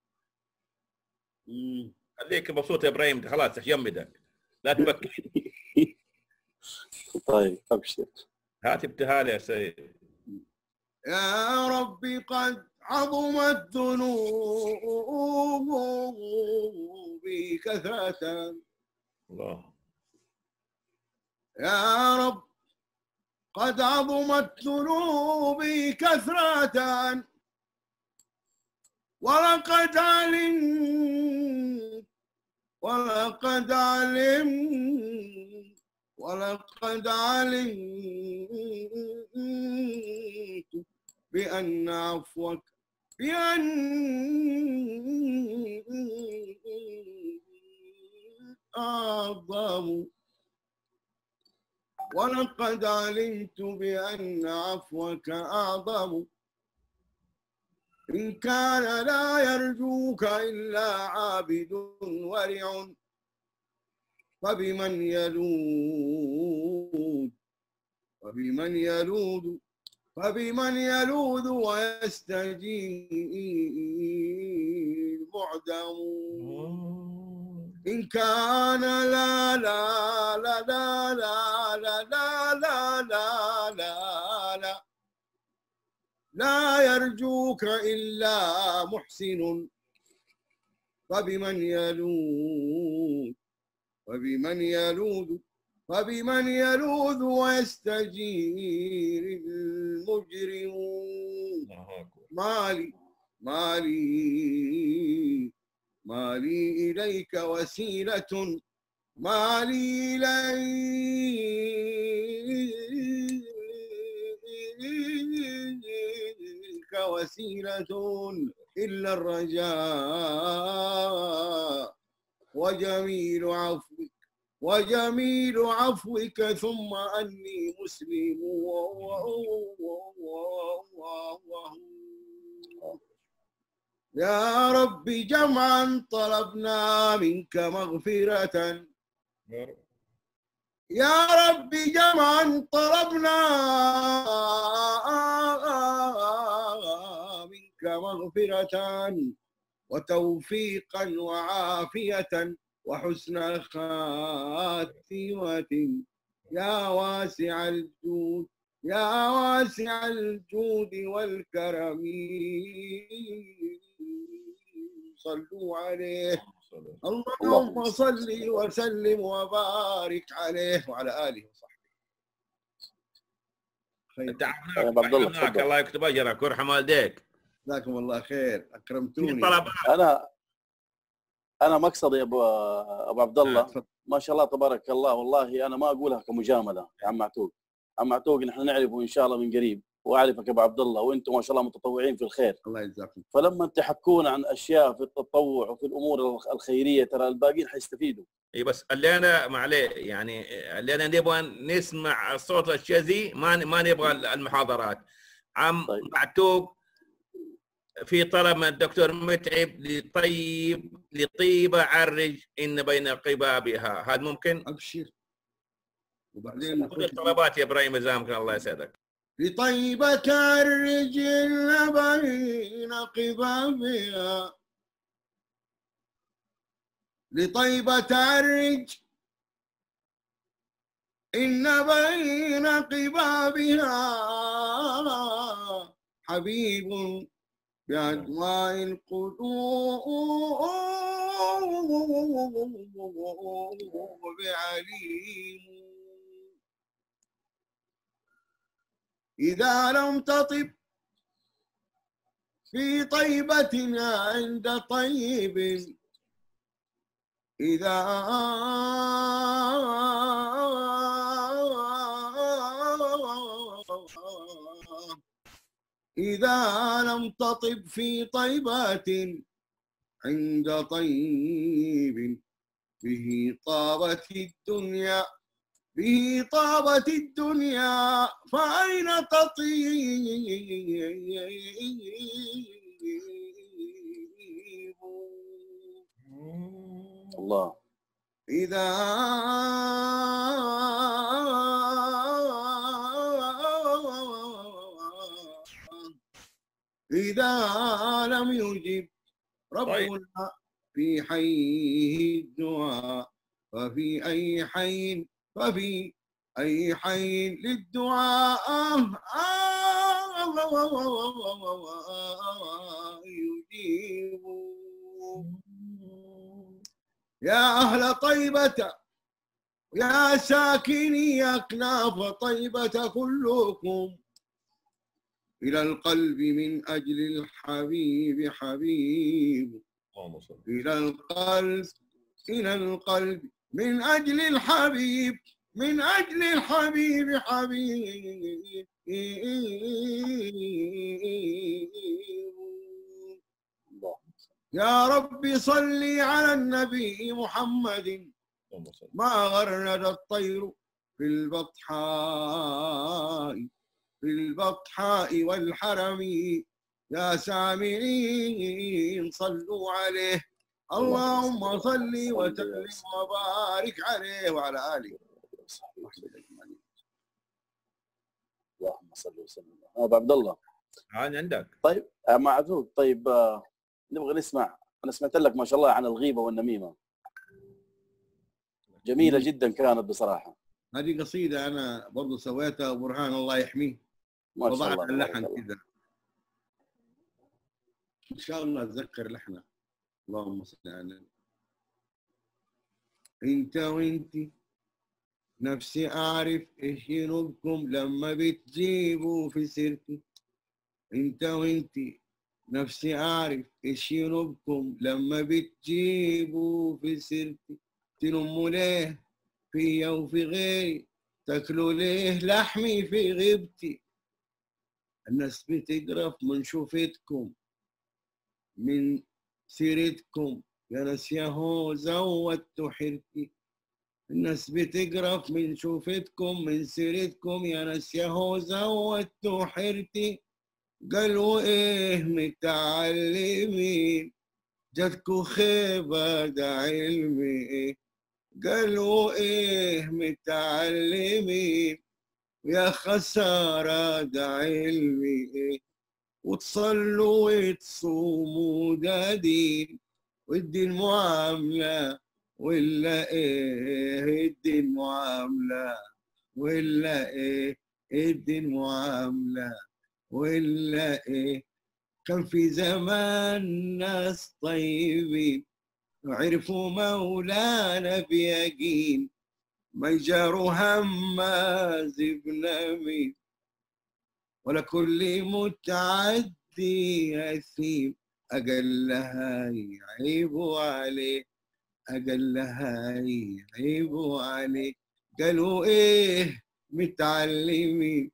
خليك مبسوط يا ابراهيم، خلاص يمدك لا تبكي. طيب ابشر. هات ابتهال يا سيد. يا ربي قد عظمت ذنوبي كثرة، الله. يا رب قد عظمت ذنوبي كثرة، ولقد علمت ولقد علمت ولقد علمت بأن عفوك أعظم، ولقد علمت بأن عفوك أعظم، إن كان لا يرجوك إلا عابد ورع، فبمن يلوذ فبمن يلوذ ويستجيب معدم، إن كان لا لا لا لا لا لا لا لا لا لا لا لا يرجوك إلا محسن، فبمن يلوذ ويستجير المجرمون. مالي إليك وسيلة، مالي إليك وسيلة إلا الرجاء، وجميل عفوك ثم أني مسلم. يا رب جمعا طلبنا منك مغفرة، يا رب جمعا طلبنا منك مغفرة، وتوفيقا وعافية وحسن خاتمة، يا واسع الجود والكرم، صلوا عليه، اللهم صل وسلم وبارك عليه وعلى آله وصحبه. تعبناك الله يكتب أجرك ويرحم والديك. جزاكم الله خير، أكرمتوني. أنا مقصدي يا أبو عبد الله، ما شاء الله تبارك الله، والله أنا ما أقولها كمجاملة يا عم معتوق. عم معتوق نحن نعرفه إن شاء الله من قريب، واعرفك يا ابو عبد الله، وانتم ما شاء الله متطوعين في الخير. الله يجزاكم. فلما تحكون عن اشياء في التطوع وفي الامور الخيريه ترى الباقيين حيستفيدوا. اي بس اللي انا معليه يعني اللي انا نبغى نسمع صوت الاشياء ذي، ما نبغى المحاضرات. عم طيب. معتوق في طلب من الدكتور متعب لطيبه عرج ان بين قبابها، هذا ممكن؟ ابشر. وبعدين خذ الطلبات يا ابراهيم زامك الله يسعدك. لطيبة عرج إن بين قبابها، لطيبة عرج إن بين قبابها حبيب بأدواء القلوب عليم. إذا لم تطب في طيبة عند طيب، إذا لم تطب في طيبات عند طيب، به طابت الدنيا، به طابت الدنيا، فأين تطيب؟ الله. إذا لم يجب ربنا في حيه الدعاء، ففي أي حي للدعاء يجيب. يا أهل طيبة يا ساكني أكناف طيبة كلكم إلى القلب من أجل الحبيب حبيب، إلى القلب من أجل الحبيب، من أجل الحبيب حبيب. يا رب صل على النبي محمد، ما غرد الطير في البطحاء والحرم. يا سامعين صلوا عليه، اللهم صل وسلم وبارك عليه وعلى آله. اللهم صل وسلم. ابو عبد الله عندك. طيب معذور. طيب نبغى نسمع. انا سمعت لك ما شاء الله عن الغيبه والنميمه، جميله جدا كانت بصراحه. هذه قصيده انا برضه سويتها، برهان الله يحميه، ما شاء الله. اللحن كذا ان شاء الله اتذكر لحنه. اللهم صل على النبي. انت وانتي نفسي اعرف ايش ينوبكم لما بتجيبوا في سيرتي. انت وانتي نفسي اعرف ايش ينوبكم لما بتجيبوا في سيرتي. تنموا ليه فيا وفي غيري، تاكلوا ليه لحمي في غيبتي. الناس بتقرف من شوفتكم من سيرتكم، يا ناس ياهو زودتوا حيرتي. الناس بتقرف من شوفتكم من سيرتكم، يا ناس ياهو زودتوا حيرتي. قالوا ايه متعلمين جاتكوا خيبة ده علمي. قالوا ايه متعلمين يا خسارة ده علمي. وتصلوا وتصوموا ده دين، والدين معاملة ولا ايه الدين معاملة ولا ايه الدين معاملة ولا ايه. كان في زمان ناس طيبين وعرفوا مولانا بيقين، ما يجاروا هماز بنميم ولا كل متعدي أثيم. أقلها يعيبوا عليه، أقلها يعيبوا عليه. قالوا إيه متعلمين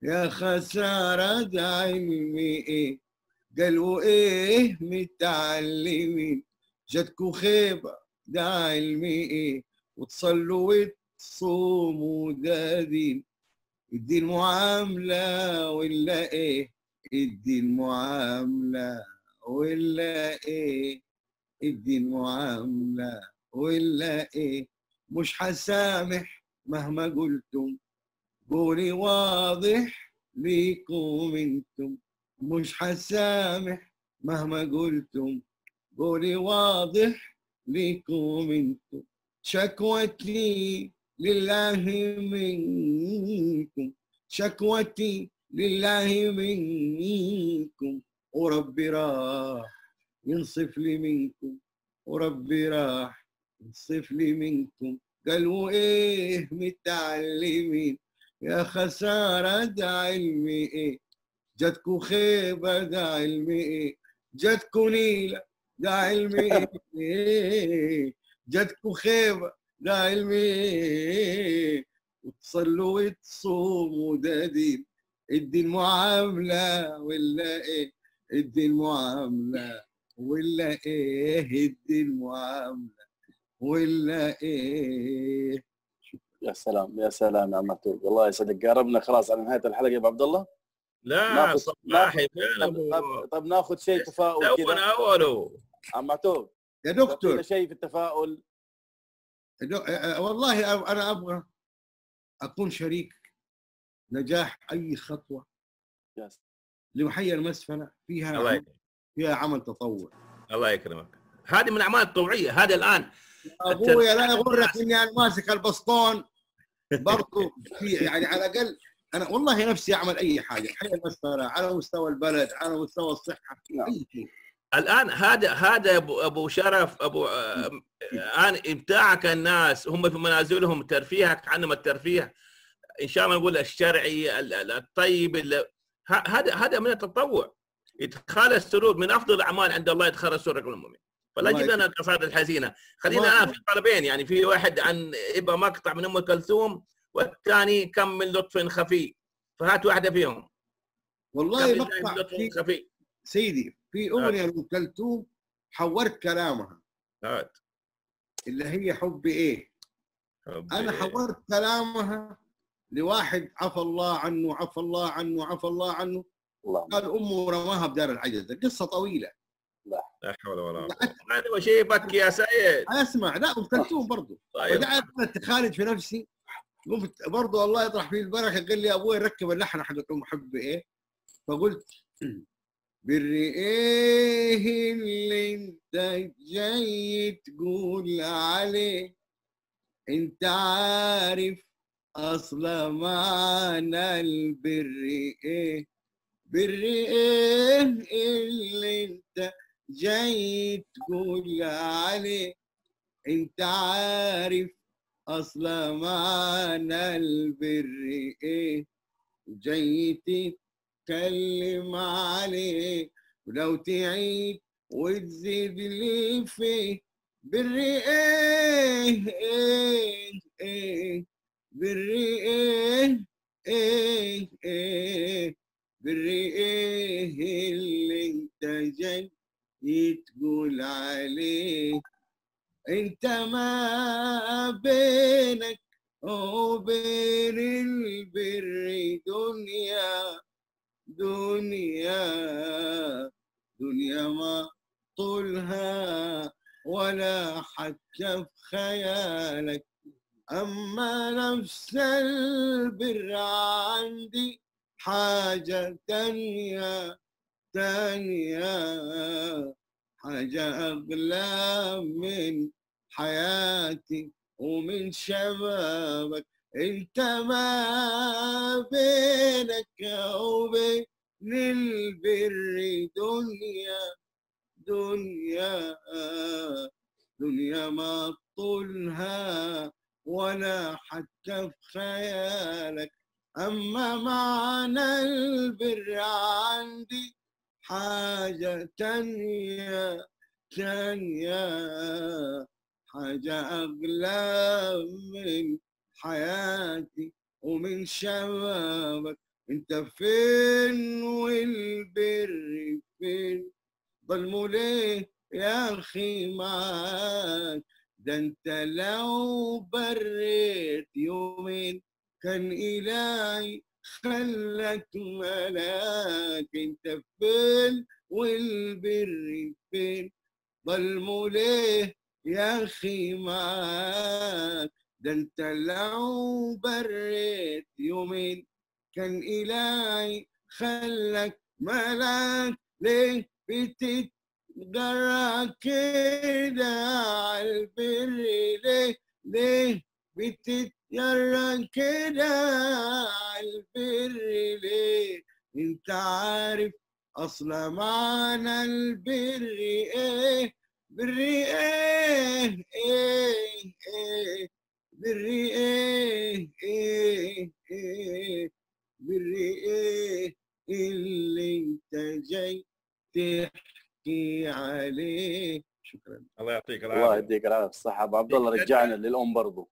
يا خسارة ده علمي إيه، قالوا إيه متعلمين، جاتكوا خيبة ده علمي إيه، وتصلوا وتصوموا ده دين، الدين معاملة ولا إيه، الدين معاملة ولا إيه، الدين معاملة ولا إيه، مش هسامح مهما قلتم، قولي واضح ليكم انتم، مش هسامح مهما قلتم، قولي واضح ليكم انتم، شكوتي لله منكم، شكوتي لله منكم، وربي راح ينصف لي منكم، وربي راح ينصف لي منكم، قالوا ايه متعلمين، يا خسارة ده علمي ايه، جاتكوا خيبة ده علمي ايه، جاتكوا نيلة ده علمي ايه، جاتكوا خيبة ده علمي ايه، وتصلوا وتصوموا ده دين، الدين معاملة ولا ايه، الدين معاملة ولا ايه، الدين معاملة ولا ايه. يا سلام يا سلام يا عم محتوب، الله يسعدك. قربنا خلاص على نهايه الحلقه يا ابو عبد الله. لا صباحي طب ناخذ شيء تفاؤل كذا. اوله عم معتوب يا دكتور شيء في التفاؤل. والله انا ابغى اكون شريك نجاح اي خطوه يس. لمحيا المسفله، فيها عمل تطوع. الله يكرمك. هذه من الاعمال الطوعيه. هذا الان ابويا لا يغرك اني انا ماسك البسطون برضو في، يعني على الاقل انا والله نفسي اعمل اي حاجه حي المسفله على مستوى البلد، على مستوى الصحه، اي شيء. الان هذا ابو شرف، ابو الان ابداعك الناس هم في منازلهم، ترفيهك عنهم الترفيه ان شاء الله نقول الشرعي الطيب، هذا من التطوع. ادخال السرور من افضل الاعمال عند الله، ادخال السرور على المؤمن. فلا تجيب لنا القصائد الحزينه. خلينا الان في طلبين، يعني في واحد عن ابا مقطع من ام كلثوم، والثاني كم من لطف خفي، فهات واحده فيهم. والله مقطع لطف خفي سيدي، في اغنيه لام كلثوم حورت كلامها، هات اللي هي حبي ايه. انا حورت كلامها لواحد عفى الله عنه، عفى الله عنه، عفى الله عنه، قال امه رماها بدار العجز. قصه طويله. لا حول ولا قوه. هذا شيء بكي يا سيد. اسمع، لا ام كلثوم برضه. فقعدت اتخالد في نفسي، قمت برضه الله يطرح فيه البركه، قال لي ابوي ركب اللحن حق ام حبي ايه. فقلت بري ايه اللي انت جاي تقول عليه، انت عارف اصلا معنى البر ايه، بر ايه اللي انت جاي تقول عليه، انت عارف اصلا معنى البر ايه، جاي تتكلم عليه، ولو تعيد وتزيد لي فيه، بر ايه ايه ايه، بر ايه ايه ايه، بر ايه اللي انت جاي تقول عليه، انت ما بينك وبين البر دنيا، دنيا دنيا ما طولها ولا حتى في خيالك، أما نفس البر عندي حاجة تانية، تانية حاجة أغلى من حياتي ومن شبابك، انت ما بينك وبين البر دنيا، دنيا دنيا ما طولها ولا حتى في خيالك، اما معنى البر عندي حاجة تانية، تانية حاجة أغلى من حياتي ومن شبابك، انت فين والبر فين؟ ظلموا ليه يا اخي معاك؟ ده انت لو بريت يومين كان إلهي خلك ملاك. انت فين والبر فين؟ ظلموا ليه يا اخي معاك؟ ده انت لو بريت يومين كان إلهي خلك ملاك. ليه بتتجرى كده عالبر؟ ليه بتتجرى كده عالبر؟ ليه انت عارف اصل معنى البر ايه؟ بر ايه ايه بر ايه بر ايه اللي انت جاي تحكي عليه؟ شكرا. الله يعطيك الله العافيه. يديك العافيه. الصحه ابو عبد الله، رجعنا للام برضه.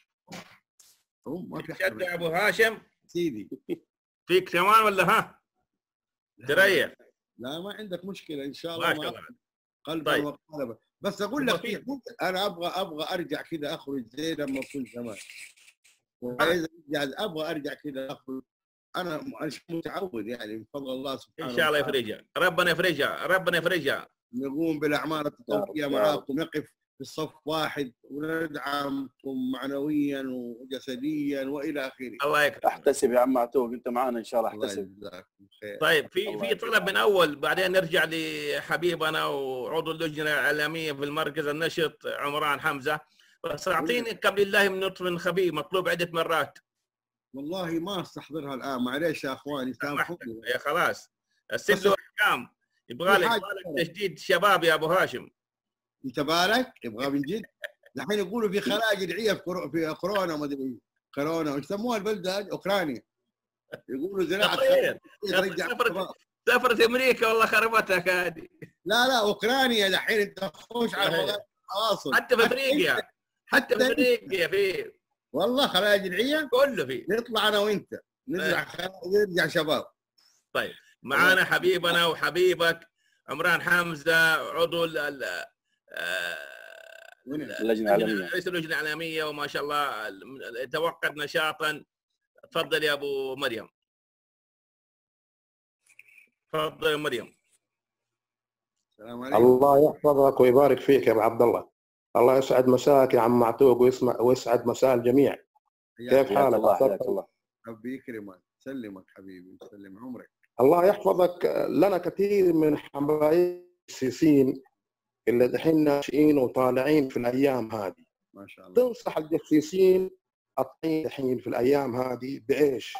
ما في شد يا ابو هاشم. سيدي فيك كمان ولا ها؟ تريح. لا ما عندك مشكله ان شاء ما الله. شاء الله. قلبا طيب. وقالبا. بس اقول لك انا ابغى ارجع كذا اخرج زي لما كنت زمان. وعايز ابغى ارجع كذا اخرج. انا مش متعود يعني من فضل الله سبحانه ان شاء الله يفرجها، ربنا يفرجها، ربنا يفرجها. نقوم بالاعمال التطوعيه معاكم، نقف في الصف واحد وندعمكم معنويا وجسديا والى اخره. الله يكرمك. احتسب يا عم معتوق، انت معنا ان شاء الله. الله احتسب. يجزاكم خير. طيب في طلب من اول، بعدين نرجع لحبيبنا وعضو اللجنه الاعلاميه في المركز النشط عمران حمزه. بس اعطيني قبل الله من لطف خفي مطلوب عده مرات. والله ما استحضرها الان، معليش يا اخواني سامحوني. يا خلاص السد احكام يبغى لك تجديد شباب يا ابو هاشم. انت بالك يبغى من جد. الحين يقولوا في خلايا جذعيه في كورونا ما ادري كورونا وش يسموها البلده اوكرانيا. يقولوا زراعه سافرت امريكا والله خربتها هذه. لا اوكرانيا الحين انت تخش على تواصل. حتى في افريقيا، حتى في افريقيا في والله خلايا جذعيه كله في. نطلع انا وانت نرجع شباب. طيب معانا حبيبنا وحبيبك عمران حمزه عضو اللجنه الاعلاميه، رئيس اللجنه الاعلاميه، وما شاء الله يتوقد نشاطا. تفضل يا ابو مريم. تفضل يا مريم. السلام عليكم. الله يحفظك ويبارك فيك يا ابو عبد الله. الله يسعد مساك يا عم معتوق ويسعد مساء الجميع. كيف حالك؟ الله حياك الله. ربي يكرمك. سلمك حبيبي، سلم عمرك. الله يحفظك. لنا كثير من حبايب السيسين اللي دحين ناشئين وطالعين في الايام هذه. ما شاء الله. تنصح الجسيسين الطالعين دحين في الايام هذه بايش؟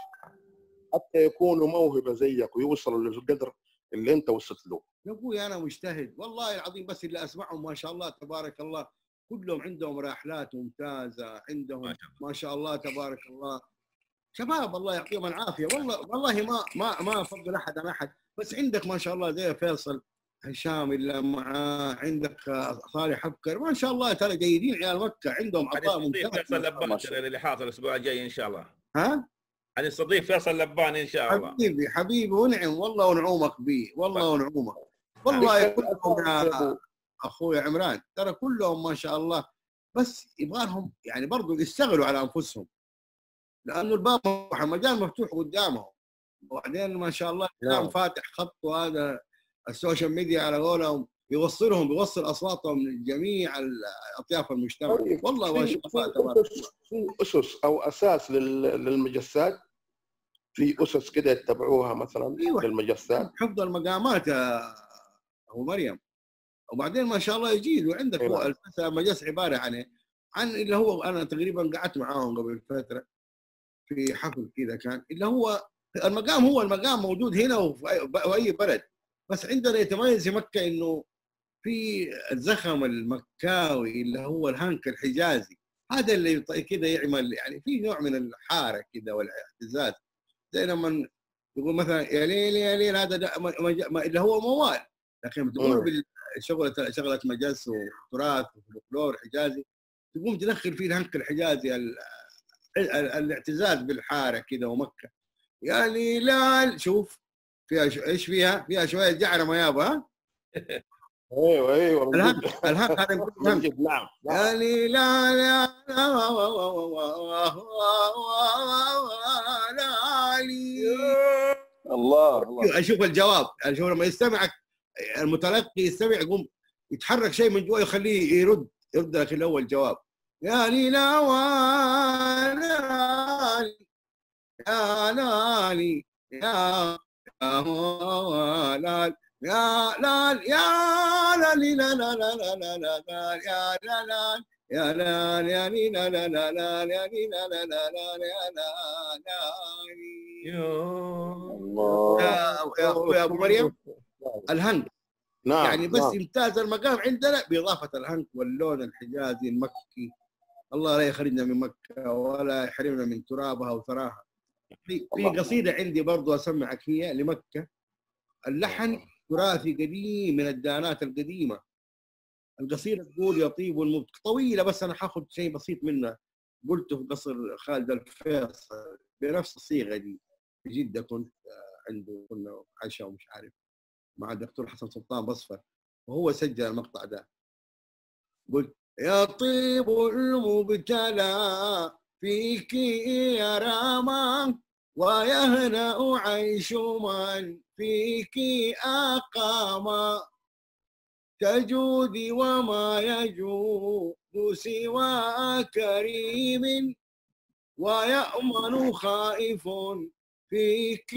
حتى يكونوا موهبه زيك ويوصلوا للقدر اللي انت وصلت له. يا ابوي انا مجتهد والله العظيم، بس اللي اسمعهم ما شاء الله تبارك الله كلهم عندهم رحلات ممتازه، عندهم ما شاء الله تبارك الله شباب الله يعطيهم العافيه. والله ما افضل احد عن احد، بس عندك ما شاء الله زي فيصل هشام اللي معاه، عندك صالح ابكر ما شاء الله ترى جيدين عيال مكه، عندهم عطاء ممتاز. فيصل لبان اللي حاصل الاسبوع الجاي ان شاء الله. ها؟ هنستضيف فيصل لبان ان شاء الله. حبيبي ونعم والله ونعومك بيه، والله ونعومك. والله كلهم يا اخوي عمران ترى كلهم ما شاء الله، بس يبغى لهم يعني برضه يشتغلوا على انفسهم، لانه الباب مفتوح، المجال مفتوح قدامهم. وبعدين ما شاء الله الكلام فاتح خط، وهذا السوشيال ميديا على قولهم بيوصل اصواتهم لجميع اطياف المجتمع. والله ما شاء الله في اسس او اساس للمجسات، في اسس كده يتبعوها مثلا للمجسات. حفظ المقامات يا ابو مريم. وبعدين ما شاء الله يجيد. وعندك المجس عباره عن اللي هو انا تقريبا قعدت معاهم قبل فتره في حفل كذا كان، اللي هو المقام موجود هنا واي بلد، بس عندنا يتميز في مكه انه في الزخم المكاوي اللي هو الهنك الحجازي، هذا اللي كذا يعمل يعني في نوع من الحاره كذا والاعتزاز. زي لما يقول مثلا يا ليل يا ليل، هذا اللي هو موال، لكن بتقول شغله مجس وتراث وفلكلور حجازي، تقوم تدخل فيه الهنك الحجازي الاعتزاز بالحاره كذا ومكه. يا ليلال. شوف فيها ايش فيها؟ فيها شويه جعرمه يابا. ها ايوه من الهنك جد. الهنك هذا نقول من الهنك. جد. نعم يا ليلال يا لالي. الله الله. اشوف الجواب، اشوف لما يستمع المتلقي يستمع يقوم يتحرك شيء من جوا يخليه يرد لك الاول جواب. يا ليلا ولالي يا لالي يا لال يا لال يا لالي لا لا لا لا لا لا يا لال يا لال يا لي لا لا لا لا يا لي لا لا لا لا يا لالي. الله. يا اخوي ابو مريم الهنك نعم يعني بس نعم. يمتاز المقام عندنا باضافه الهنك واللون الحجازي المكي. الله لا يخرجنا من مكه ولا يحرمنا من ترابها وثراها. في قصيده عندي برضو اسمعك هي لمكه. اللحن تراثي قديم من الدانات القديمه. القصيده تقول يطيب المبت طويله بس انا حاخذ شيء بسيط منها قلته في قصر خالد الفيصل بنفس الصيغه دي. في جده كنت عنده كنا عشاء ومش عارف مع الدكتور حسن سلطان بصفر وهو سجل المقطع ده. قلت يطيب المبتلى فيك يا راما ويهنأ عيش من فيك أقام كجود وما يجود سوى كريم ويأمن خائف فيك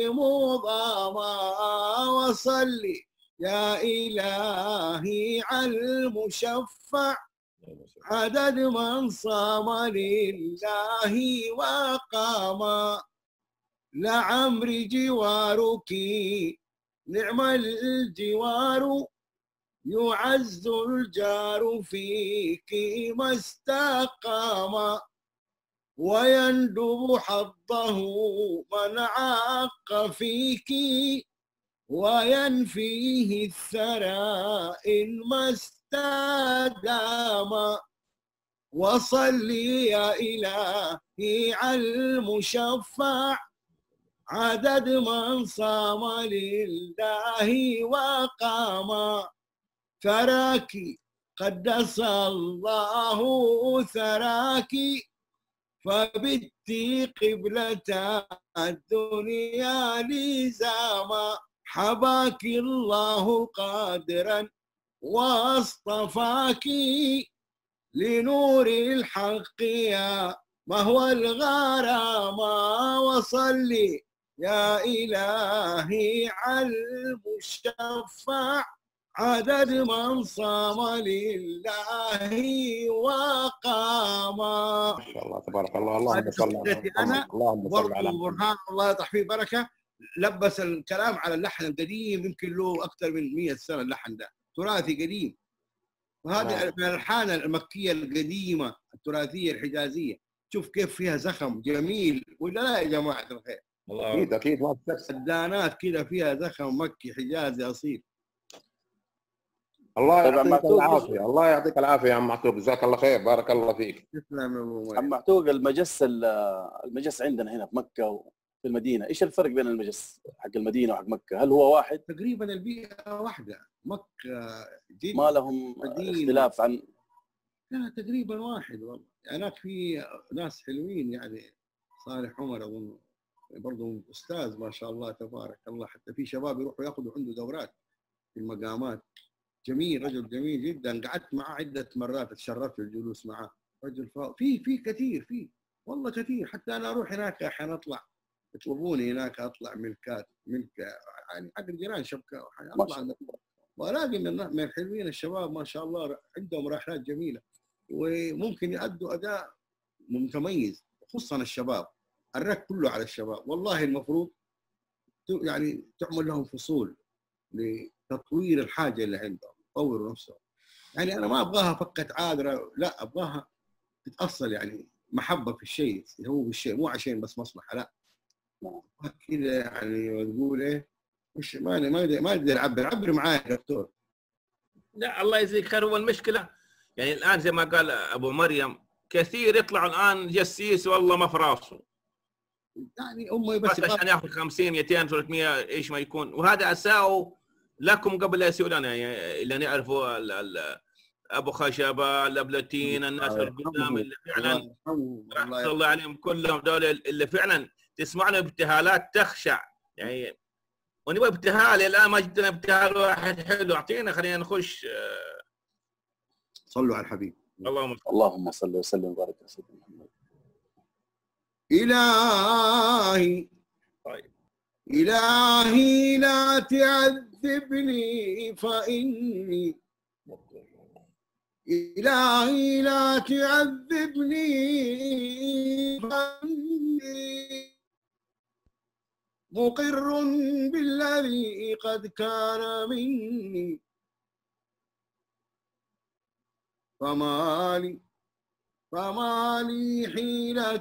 مضاما وصلي يا إلهي على المشفع عدد من صام لله وقام لعمر جوارك نعم الجوار يعز الجار فيك ما استقام ويندب حظه من عاق فيك وينفيه الثرى إن ما استدام وصلي يا إلهي على المشفع عدد من صام لله وقام ثراك قدس الله ثراك فبت قبلة الدنيا لزاما حباك الله قادرا واصطفاك لنور الحق يا مهوى الغرام وصلي يا إلهي على المشفع عدد من صام لله وقام. ما شاء الله تبارك الله. اللهم صل على محمد. اللهم صل على محمد. برهان الله يطح فيه بركه لبس الكلام على اللحن القديم يمكن له اكثر من 100 سنه. اللحن ده تراثي قديم وهذه من الالحان المكيه القديمه التراثيه الحجازيه. شوف كيف فيها زخم جميل ولا لا يا جماعه الخير؟ اكيد اكيد ما بتكسر. الدانات كذا فيها زخم مكي حجازي اصيل. الله يعطيك العافيه. الله يعطيك العافيه يا عم معتوق. جزاك الله خير. بارك الله فيك. تسلم يا ابو عم معتوق. المجس عندنا هنا في مكه وفي المدينه، ايش الفرق بين المجس حق المدينه وحق مكه؟ هل هو واحد؟ تقريبا البيئه واحده. مكه جد ما لهم اختلاف عن؟ لا تقريبا واحد والله. هناك في ناس حلوين يعني صالح عمر اظن برضه استاذ ما شاء الله تبارك الله. حتى في شباب يروحوا ياخذوا عنده دورات في المقامات. جميل، رجل جميل جدا. قعدت معه عده مرات اتشرفت بالجلوس معه. رجل في كثير في والله كثير. حتى انا اروح هناك احيانا اطلع يطلبوني هناك اطلع ملك يعني حق الجيران شبكه اطلع والاقي من الحلوين الشباب ما شاء الله عندهم رحلات جميله وممكن يؤدوا اداء متميز خصوصا الشباب. الرك كله على الشباب والله. المفروض يعني تعمل لهم فصول لتطوير الحاجه اللي عندهم يطوروا نفسهم. يعني انا ما ابغاها فقط عاذره، لا ابغاها تتاصل يعني محبه في الشيء هو بالشيء مو عشان بس مصلحه. لا كذا يعني تقول ايه مش ما اقدر اعبر معاك يا دكتور. لا الله يجزيك خير. هو المشكله يعني الان زي ما قال ابو مريم كثير يطلعوا الان جسيس والله ما في راسه يعني هم بس عشان ياخذ 50 200 300 ايش ما يكون، وهذا اساءوا لكم قبل لا يسيئوا لنا، يعني اللي نعرفوا ابو خشبه، الابلتين، الناس القدام اللي فعلا رحمه الله عليهم كلهم، دول اللي فعلا تسمعنا ابتهالات تخشع يعني. ونبغى ابتهال، الان ما جبنا ابتهال واحد حلو، اعطينا خلينا نخش. صلوا على الحبيب. اللهم صل وسلم وبارك على سيدنا محمد. إلهي طيب. إلهي لا تعذبني فإني، إلهي لا تعذبني فإني مقر بالذي قد كان مني، فما لي حيلة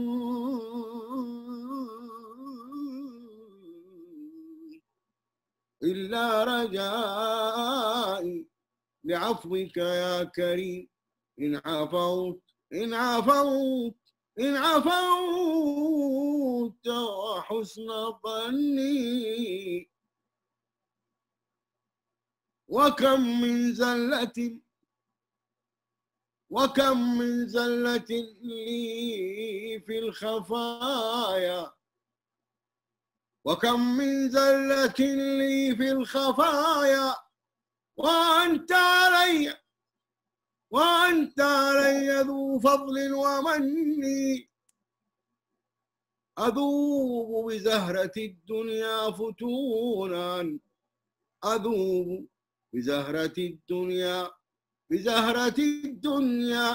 إلا رجائي لعفوك يا كريم. إن عفوت وحسن ظني، وكم من زلة لي في الخفايا، وكم من زلة لي في الخفايا، وأنت علي ذو فضل ومني. أذوب بزهرة الدنيا فتونا، أذوب بزهرة الدنيا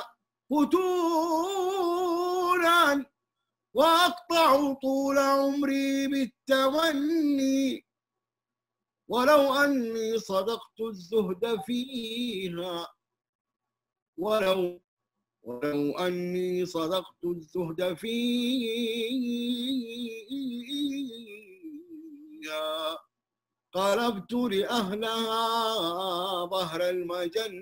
فتونا، وأقطع طول عمري بالتمني. ولو أني صدقت الزهد فيها، ولو أني صدقت الزهد فيها، قلبت لأهلها ظهر المجن.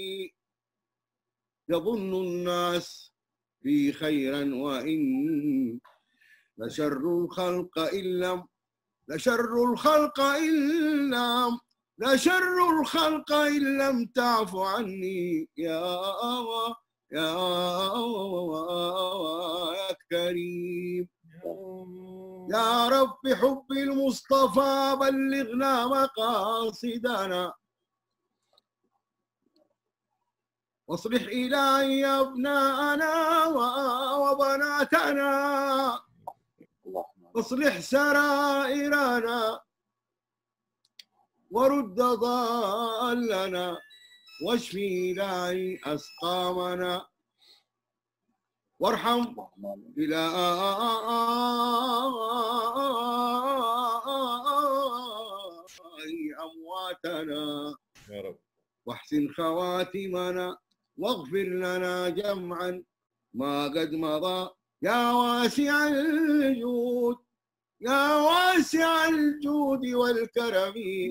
يظن الناس بي خيرا وإن لشر الخلق إن لم تعف عني يا كريم. يا رب حب المصطفى بلغنا مقاصدنا، واصلح إلهي أبناءنا وبناتنا، واصلح سرائرنا، ورد ضالنا، واشفي إلهي أسقامنا، وارحم إلهي أمواتنا يا رب، واحسن خواتمنا، واغفر لنا جمعا ما قد مضى. يا واسع الجود والكرم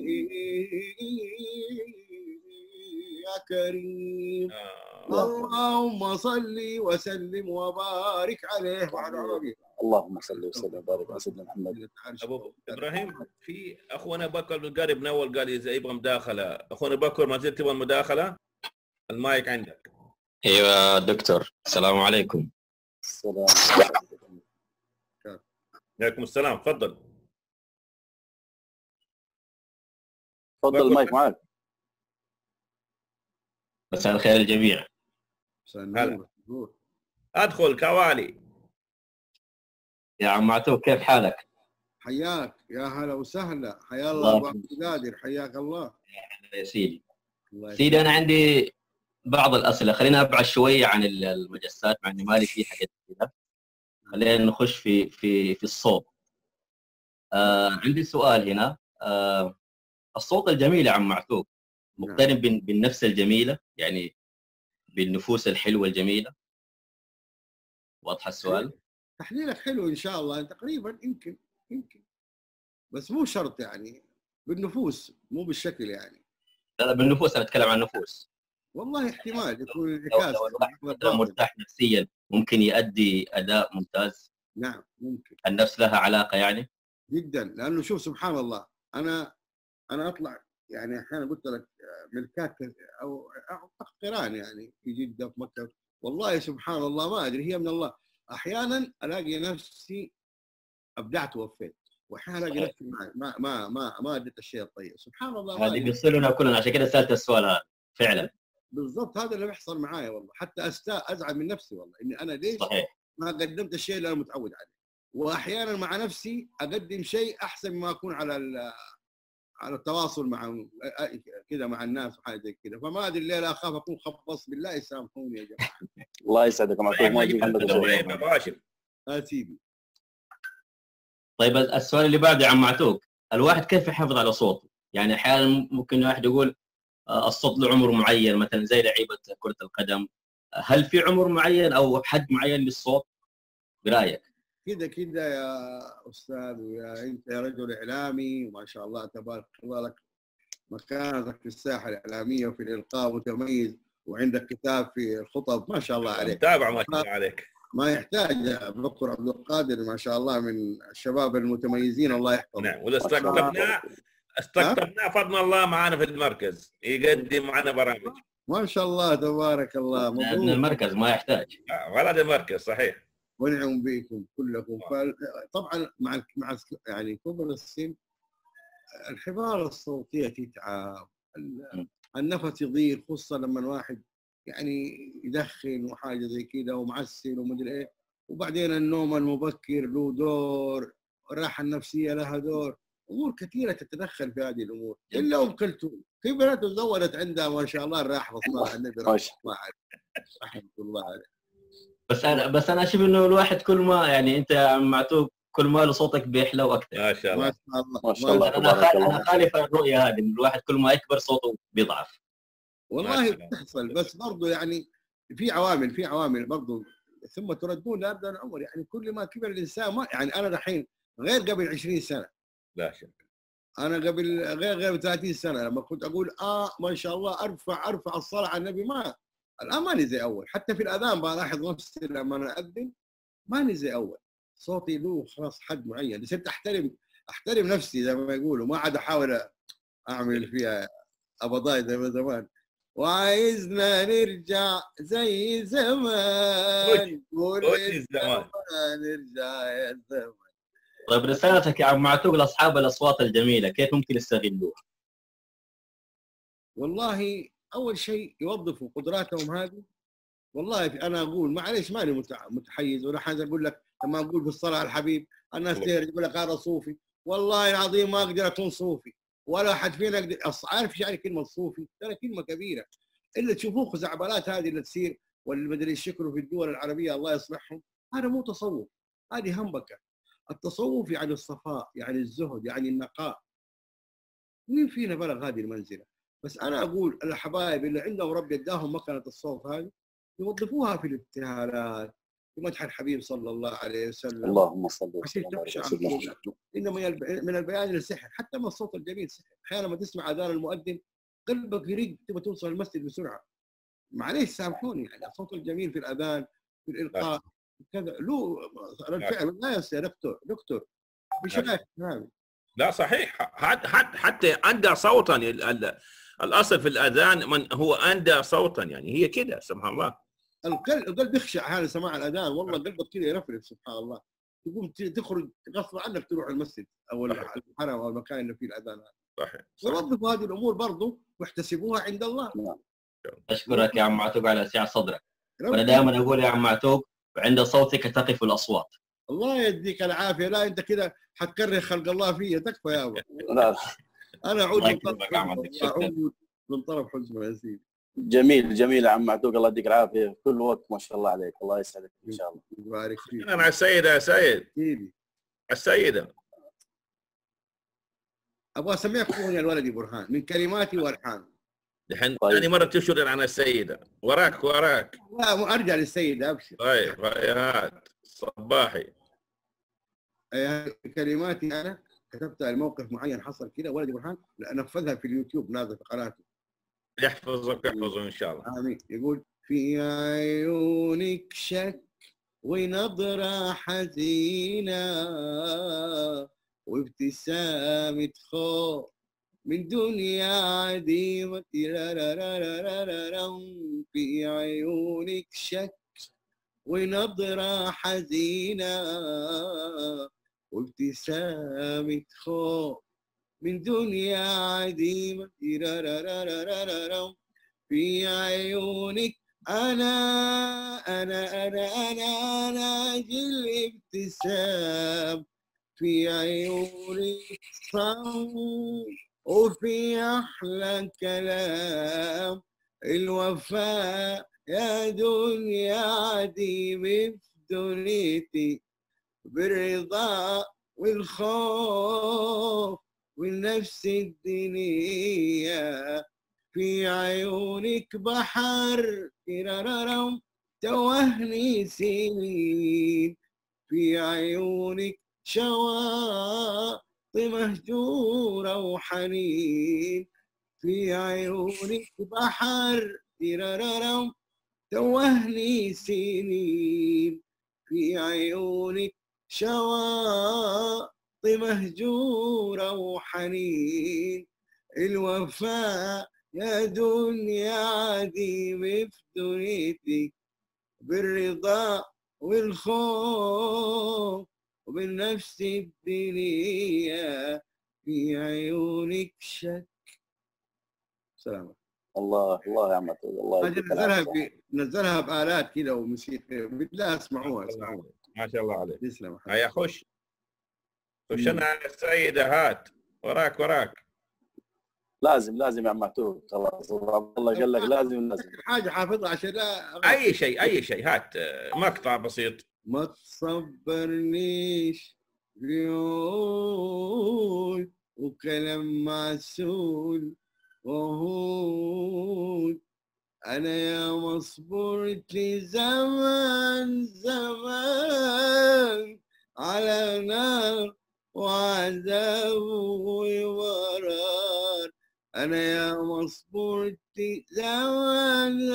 يا كريم. اللهم صل وسلم وبارك عليه وعلى آله. اللهم صل وسلم وبارك على سيدنا محمد. ابو ابراهيم، في اخونا بكر بالقارب من اول قال اذا يبغى مداخله. اخونا بكر ما زلت تبغى المداخله؟ المايك عندك. ايوه دكتور، السلام عليكم. السلام عليكم السلام، تفضل. تفضل المايك معك. مساء الخير الجميع. هلا، ادخل كوالي. يا عم معتوق كيف حالك؟ حياك، يا هلا وسهلا، حيا الله ابو عبد القادر، حياك الله. يا سيدي. سيدي انا عندي بعض الاسئله، خلينا ابعد شويه عن المجسات مع اني مالي في حاجات كذا. خلينا نخش في الصوت. عندي سؤال هنا. الصوت الجميل يا عم معتوق مقترن بالنفس الجميله، يعني بالنفوس الحلوه الجميله؟ واضح السؤال؟ تحليلك حلو ان شاء الله، تقريبا يمكن بس مو شرط يعني بالنفوس، مو بالشكل يعني. لا بالنفوس، انا اتكلم عن النفوس. والله احتمال يكون انعكاس. لو الواحد مرتاح نفسيا ممكن يؤدي اداء ممتاز نعم ممكن. النفس لها علاقه يعني؟ جدا، لانه شوف سبحان الله، انا اطلع يعني احيانا قلت لك ملكات او قران يعني في جده في مكه، والله سبحان الله ما ادري هي من الله. احيانا الاقي نفسي ابدعت ووفيت، واحيانا الاقي نفسي ما اديت الشيء الطيب. سبحان الله ما هذه ادري. بيصير لنا كلنا، عشان كده سالت السؤال هذا فعلا. بالضبط هذا اللي بيحصل معايا والله، حتى ازعل من نفسي والله اني انا ليش صحيح. ما قدمت الشيء اللي انا متعود عليه. واحيانا مع نفسي اقدم شيء احسن مما اكون على التواصل مع كذا مع الناس وحاجه زي كذا. فما ادري الليله اخاف اكون خبص، بالله يسامحوني يا جماعه. الله يسعدك ما يجيب عندك شيء. سيدي. طيب السؤال اللي بعده يا عم معتوق، الواحد كيف يحافظ على صوته؟ يعني احيانا ممكن الواحد يقول الصوت له عمر معين، مثلا زي لعيبه كره القدم، هل في عمر معين او حد معين للصوت برايك؟ كذا يا استاذ، ويا انت يا رجل اعلامي وما شاء الله تبارك الله لك مكانتك في الساحه الاعلاميه وفي الالقاء متميز، وعندك كتاب في الخطب ما شاء الله عليك. متابع ما شاء الله عليك. ما يحتاج بكر عبد القادر ما شاء الله من الشباب المتميزين الله يحفظه. نعم، ولا استقطبناه فضل الله معنا في المركز يقدم معنا برامج. ما شاء الله تبارك الله. من المركز ما يحتاج. ولد المركز صحيح. ونعم بكم كلكم. طبعا مع يعني كبر السن الحبال الصوتيه تتعب، النفس يضيق، خصوصا لما واحد يعني يدخن وحاجه زي كذا ومعسل ومدري ايه. وبعدين النوم المبكر له دور، الراحه النفسيه لها دور، امور كثيره تتدخل في هذه الامور. الا ام كلثوم في بنات تزوجت عندها ما شاء الله الراحه والصلاه على النبي رحمه الله عليه. بس انا اشوف انه الواحد كل ما يعني انت يا عم معتوق كل ما له صوتك بيحلى واكثر. ما شاء الله ما شاء الله. انا خالف الرؤيه هذه، الواحد كل ما يكبر صوته بيضعف. والله بتحصل، بس برضه يعني في عوامل برضه، ثم تردون لابد العمر. يعني كل ما كبر الانسان ما يعني انا الحين غير قبل 20 سنه. لا شك. انا قبل غير 30 سنه لما كنت اقول ما شاء الله ارفع الصلاه على النبي، الان ماني زي اول. حتى في الاذان بلاحظ نفسي لما انا اذن ماني زي اول، صوتي له خلاص حد معين. صرت احترم نفسي زي ما يقولوا، ما عاد احاول اعمل فيها ابضاي زي ما زمان. وعايزنا نرجع زي زمان، نرجع يا زمان. طيب رسالتك يا عم معتوق لاصحاب الاصوات الجميله كيف ممكن يستغلوها؟ والله اول شيء يوظفوا قدراتهم هذه. والله انا اقول معلش ماني متحيز ولا حاجه، اقول لك لما اقول في الصلاه على الحبيب الناس تهرج يقول لك هذا صوفي. والله العظيم ما اقدر اكون صوفي، ولا احد فينا يقدر. عارف ايش يعني كلمه صوفي؟ ترى كلمه كبيره. الا تشوفوه خزعبلات هذه اللي تصير والمدري يشكلوا في الدول العربيه الله يصلحهم، هذا مو تصوف، هذه همبكه. التصوف يعني الصفاء، يعني الزهد، يعني النقاء. مين فينا بلغ هذه المنزله؟ بس انا اقول الحبايب اللي عندهم ربي اداهم مكنه الصوت هذه يوظفوها في الابتهالات، في مدح الحبيب صلى الله عليه وسلم. اللهم صل وسلم على سيدنا. انه من البيان للسحر، حتى من الصوت الجميل سحر. احيانا لما تسمع اذان المؤذن قلبك يرق تبغى توصل المسجد بسرعه. معليش سامحوني، يعني الصوت الجميل في الاذان في الالقاء كذا له الفعل لا يا دكتور ايش رايك هذا؟ لا صحيح. حتى أندى صوتا. الاصل في الاذان من هو أندى صوتا، يعني هي كده سبحان الله. القلب يخشع هذا سماع الاذان، والله قلبك كده يرفرف سبحان الله. تقوم تخرج غصب عنك تروح المسجد او الحرم او المكان اللي فيه الاذان هذا. صحيح. ووظفوا هذه الامور برضه واحتسبوها عند الله. اشكرك يا عم معتوق على سعة صدرك. وانا دائما اقول يا عم معتوق عند صوتك تقف الاصوات. الله يديك العافيه. لا انت كده حتكره خلق الله فيا، تكفى يا ابو. انا اعود من طرف حزمه يا سيدي. جميل يا عم معتوق، الله يديك العافيه كل وقت ما شاء الله عليك، الله يسعدك ان شاء الله. يبارك فيك. انا مع السيده يا سيد. سيدي السيده ابغى اسمعك اغنيه الولدي برهان من كلماتي والحان. الحين ثاني مره تشر عن السيده. وراك لا ارجع للسيده ابشر. طيب هات صباحي. كلماتي انا كتبتها لموقف معين حصل كذا ولدي برهان انفذها في اليوتيوب نازل في قناته. يحفظه ان شاء الله. امين. يقول في عيونك شك ونظرة حزينة وابتسامة خوف من دنيا عديمة في عيونك شك ونظرة حزينة وابتسامة خوف من دنيا عديمة في عيونك أنا جل ابتسام في عيونك صوت وفي أحلى كلام الوفاء يا دنيا عديمة في دنيتي بالرضا والخوف والنفس الدنيا في عيونك بحر توهني سنين في عيونك شواطئ مهجورة وحنين في عيونك بحر توهني سنين في عيونك شواطئ مهجورة وحنين الوفاء يا دنيا عديمة في دنيتي بالرضا والخوف وبالنفس الدنيا في عيونك شك. سلام. الله الله يا عم عتوق، الله يديك العافية. نزلها بآلات كذا وموسيقى بالله اسمعوها. ما شاء الله عليك. تسلم. هيا خش انا السيدة هات وراك. لازم يا عم عتوق، خلاص الله قال لك لازم. حاجة حافظها عشان لا اي شيء هات مقطع بسيط. ما تصبرنيش ريول وكلام معسول وهود أنا يا مصبورت لي زمان على نار وعذاب ومرار أنا يا مصبورت لي زمان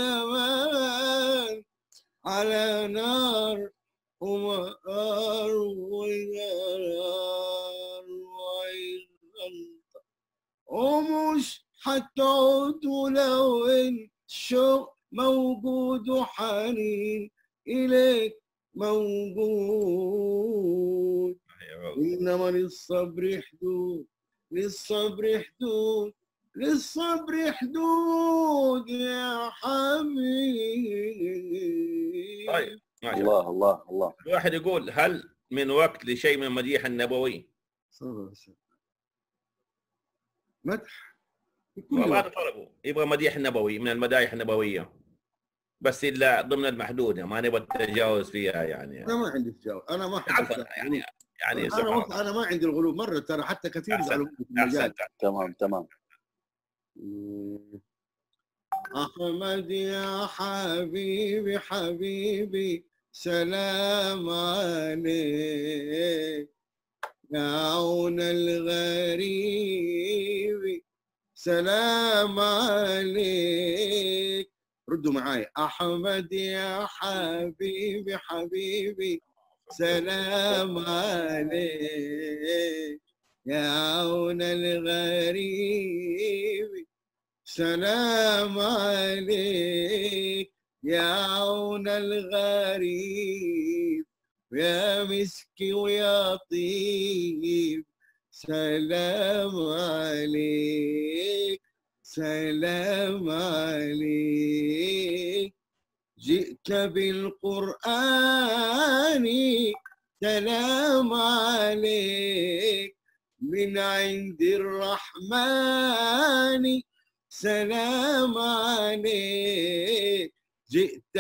على نار ومرار ومش حتعود ولو إن الشوق موجود وحنين إليك موجود إنما للصبر حدود يا حبيبي. طيب الله الواحد يقول هل من وقت لشيء من مديح النبوي؟ مدح والله هذا طلبه، يبغى مديح نبوي من المدايح النبويه بس الا ضمن المحدوده، ما نبغى نتجاوز فيها يعني. انا ما عندي تجاوز، انا ما احب يعني انا ما عندي الغلو مره، ترى حتى كثير أحسن. تمام. احمد يا حبيبي سلام عليك يا عون الغريب سلام عليك. ردوا معاي. احمد يا حبيبي سلام عليك يا عون الغريب سلام عليك يا عون الغريب يا مسكي ويا طيب سلام عليك جئت بالقرآن سلام عليك من عند الرحمن سلام عليك. جئت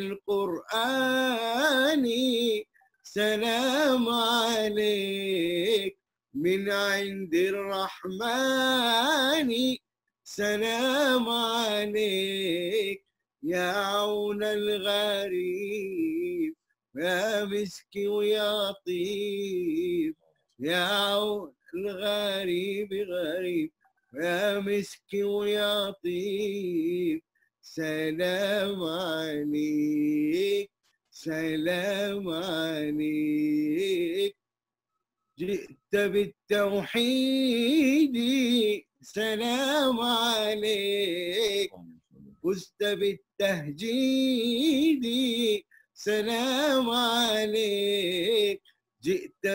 بالقرآن سلام عليك من عند الرحمن سلام عليك يا عون الغريب يا مسكي ويا طيب يا عون الغريب يا مسكي ويا طيب سلام عليك سلام عليك، جئت بالتوحيد سلام عليك، فزت بالتهجيد سلام عليك، جئت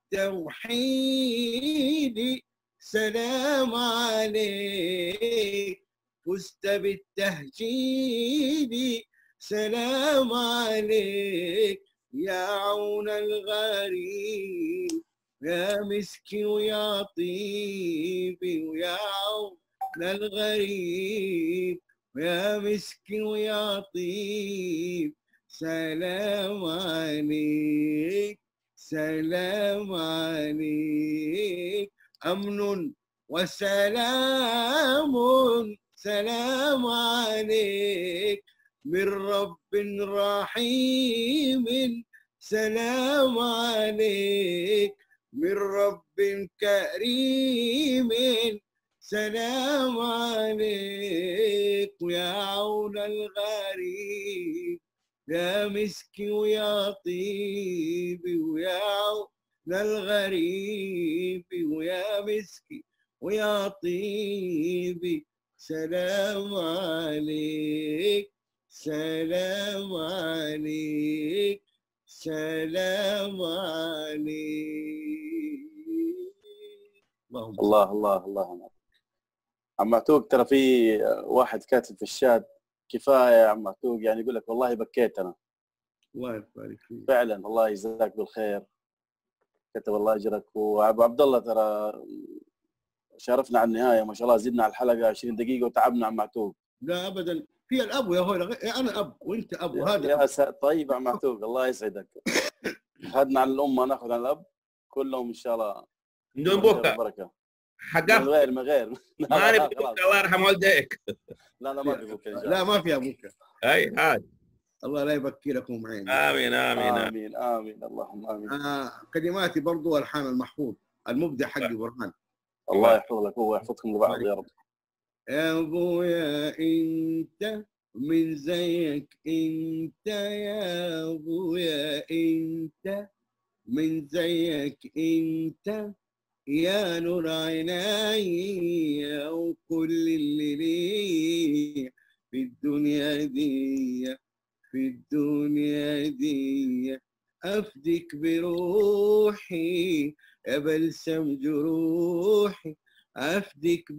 بالتوحيد سلام عليك، فزت بالتهجيد سلام عليك، يا عون الغريب يا مسكي ويا طيبي، ويا عون الغريب يا مسكي ويا طيب، سلام عليك سلام عليك، أمن وسلام سلام عليك، من رب رحيم سلام عليك، من رب كريم سلام عليك، ويا عون الغريب يا مسكي ويا طيبي، ويا عون الغريب ويا مسكي ويا طيبي، سلام عليك سلام عليك سلام عليك. اللهم الله الله الله. عم معتوق ترى في واحد كاتب في الشات كفايه يا عم معتوق، يعني يقول لك والله بكيت انا. الله يبارك فيك. فعلا الله يجزاك بالخير، كتب الله اجرك. وابو عبد الله ترى شرفنا على النهايه ما شاء الله، زدنا على الحلقه 20 دقيقه وتعبنا عم معتوق. لا ابدا، في الاب يا هو، انا اب وانت اب وهذا يا طيب عم معتوق الله يسعدك. اخذنا على الامه ناخذ على الاب، كلهم ان شاء الله بدون بكى بركه. حقفت من غير ماني بكى، الله يرحم والديك. لا ما في بكى. لا ما فيها بكى. اي هذا الله لا يبكي لكم عين. امين امين امين امين اللهم امين. كلماتي برضو الحان المحفوظ المبدع حقي برهان. الله يحفظ لك هو ويحفظكم لبعض يا رب. يا ابويا انت من زيك انت، يا ابويا انت من زيك انت، يا نور عيني وكل اللي لي في الدنيا دي، في الدنيا دي، افديك بروحي يا بلسم جروحي، افديك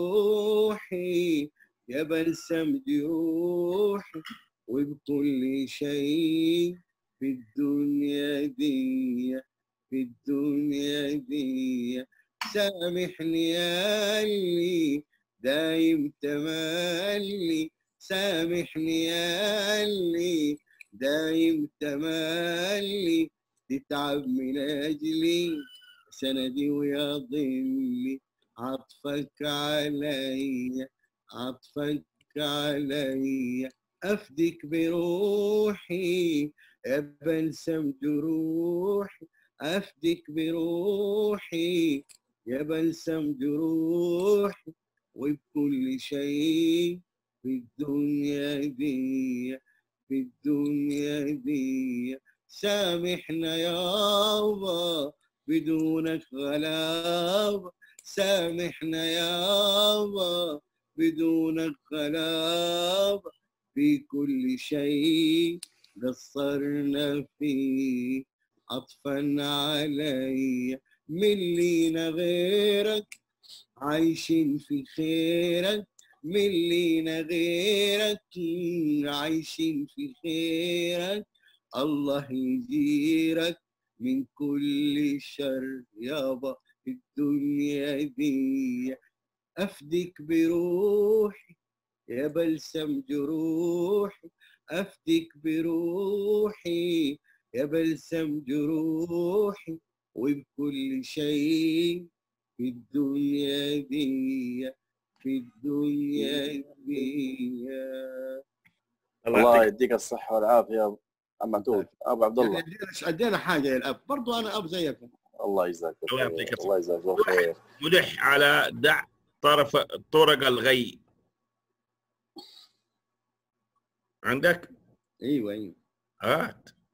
بروحي يا بلسم جروحي، وبكل شيء في الدنيا دي، في الدنيا دي، سامحني يا اللي دايم تملي، سامحني يا اللي دايم تملي، تتعب من اجلي سندي ويا ظلي، عطفك علي عطفك علي، افديك بروحي يا بلسم جروحي، افديك بروحي يا بلسم جروحي، وبكل شيء في الدنيا دي، في الدنيا دي، سامحنا يابا بدونك غلابة، سامحنا يابا بدونك غلابة، في كل شيء قصرنا فيه، عطفا علي من لينا غيرك، عايشين في خيرك من لينا غيرك، عايشين في خيرك، الله يجيرك من كل شر يابا في الدنيا دي، افديك بروحي يا بلسم جروحي، افديك بروحي يا بلسم جروحي، وبكل شيء في الدنيا دي، في الدنيا دي. الله يديك الصحة والعافية يا عم معتوق. ابو عبد الله ادينا حاجة للاب، برضو انا اب زيكم. الله يجزاك الله يعطيك الله يجزاك بالخير. ملح على دع طرق الغي عندك؟ ايوه هات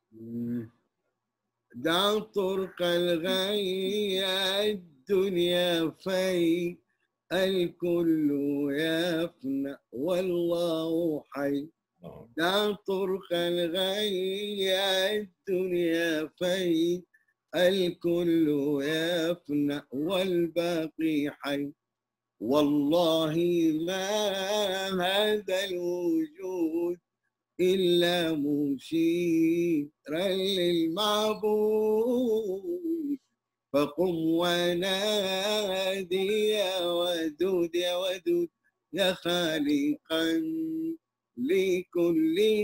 دع طرق الغي الدنيا في الكل يفنى والله حي. دع طرق الغي الدنيا في الكل يفنى والباقي حي. والله ما هذا الوجود إلا مشيرا للمعبود. فقم ونادي يا ودود يا ودود يا خالقا لكل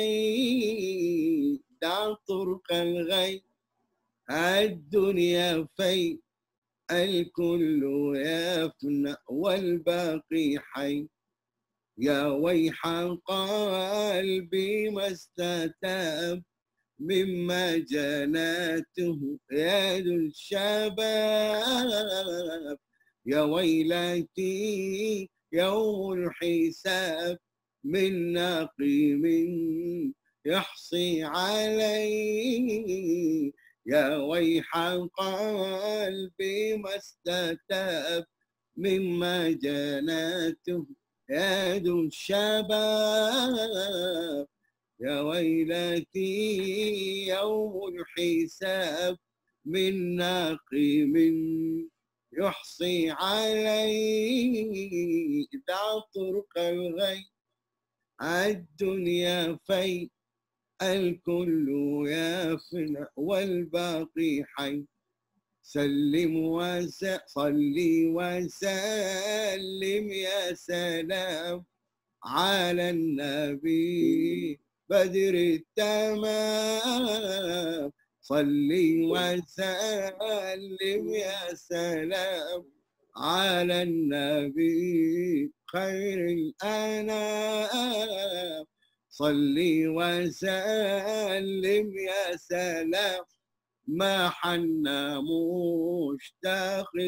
شيء. دع طرق الغي الدنيا في الكل يفنى والباقي حي. يا ويح قلبي ما استتاب مما جناته يد الشباب. يا ويلتي يوم الحساب من نقيم يحصي علي. يا ويح قلبي ما استتاب مما جناته يد الشباب. يا ويلتي يوم الحساب من ناقم يحصي علي. دع طرق الغي الدنيا في الكل يفنى والباقي حي. صلي وسلم يا سلام على النبي بدر التمام. صلي وسلم يا سلام على النبي خير الأنام. صلي وسلم يا سلام ما حن مشتاق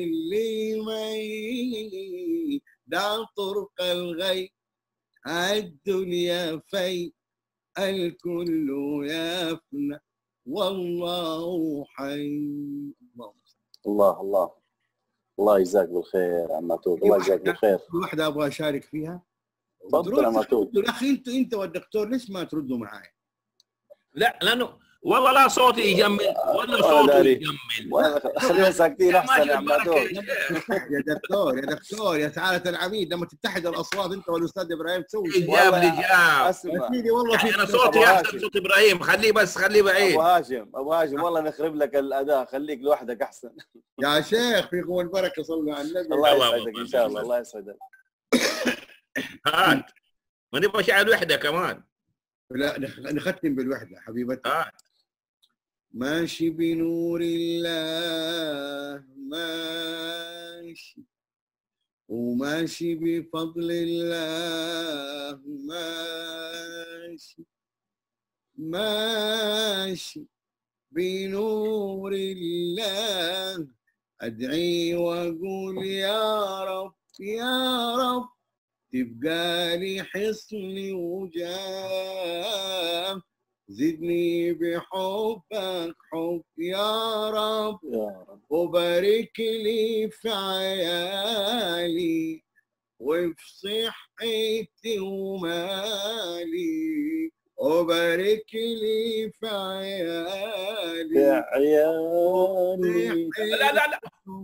لمن. دع طرق الغي الدنيا في الكل يفنى والله حي. الله الله الله يجزاك بالخير عم عتوق، الله يجزاك بالخير. واحدة ابغى اشارك فيها. تفضل عم عتوق. يا اخي انت والدكتور ليش ما تردوا معايا؟ لا لانه والله لا صوتي يجمل ولا صوتي يجمل. خلينا ساكتين احسن يا عم عتوق. يا دكتور يا سعادة العميد لما تتحد الاصوات انت والاستاذ ابراهيم تسوي شيء. اجاب اسمع والله يعني انا صوتي احسن صوت ابراهيم، خليه بعيد. ابو هاشم والله نخرب لك الاداء، خليك لوحدك احسن. يا شيخ في قوة البركة صلوا على النبي. الله يسعدك ان شاء الله. الله يسعدك. هات ما نبغى شعر وحده كمان. لا نختم بالوحدة حبيبتي. ماشي بنور الله ماشي وماشي بفضل الله ماشي بنور الله. أدعي وأقول يا رب تبقى لي حصن وجاه. زدني بحبك حب يا رب وبارك لي في عيالي وفي صحتي ومالي. وبارك لي في عيالي لا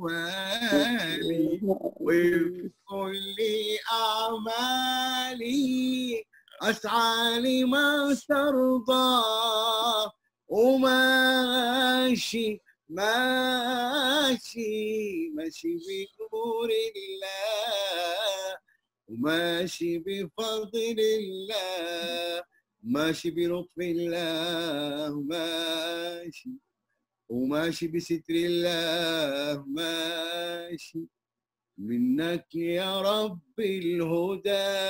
وفي كل أعمالي. أسعى لما ترضى وماشي بنور الله وماشي بفضل الله ماشي بلطف الله وماشي بستر الله ماشي منك يا رب الهدى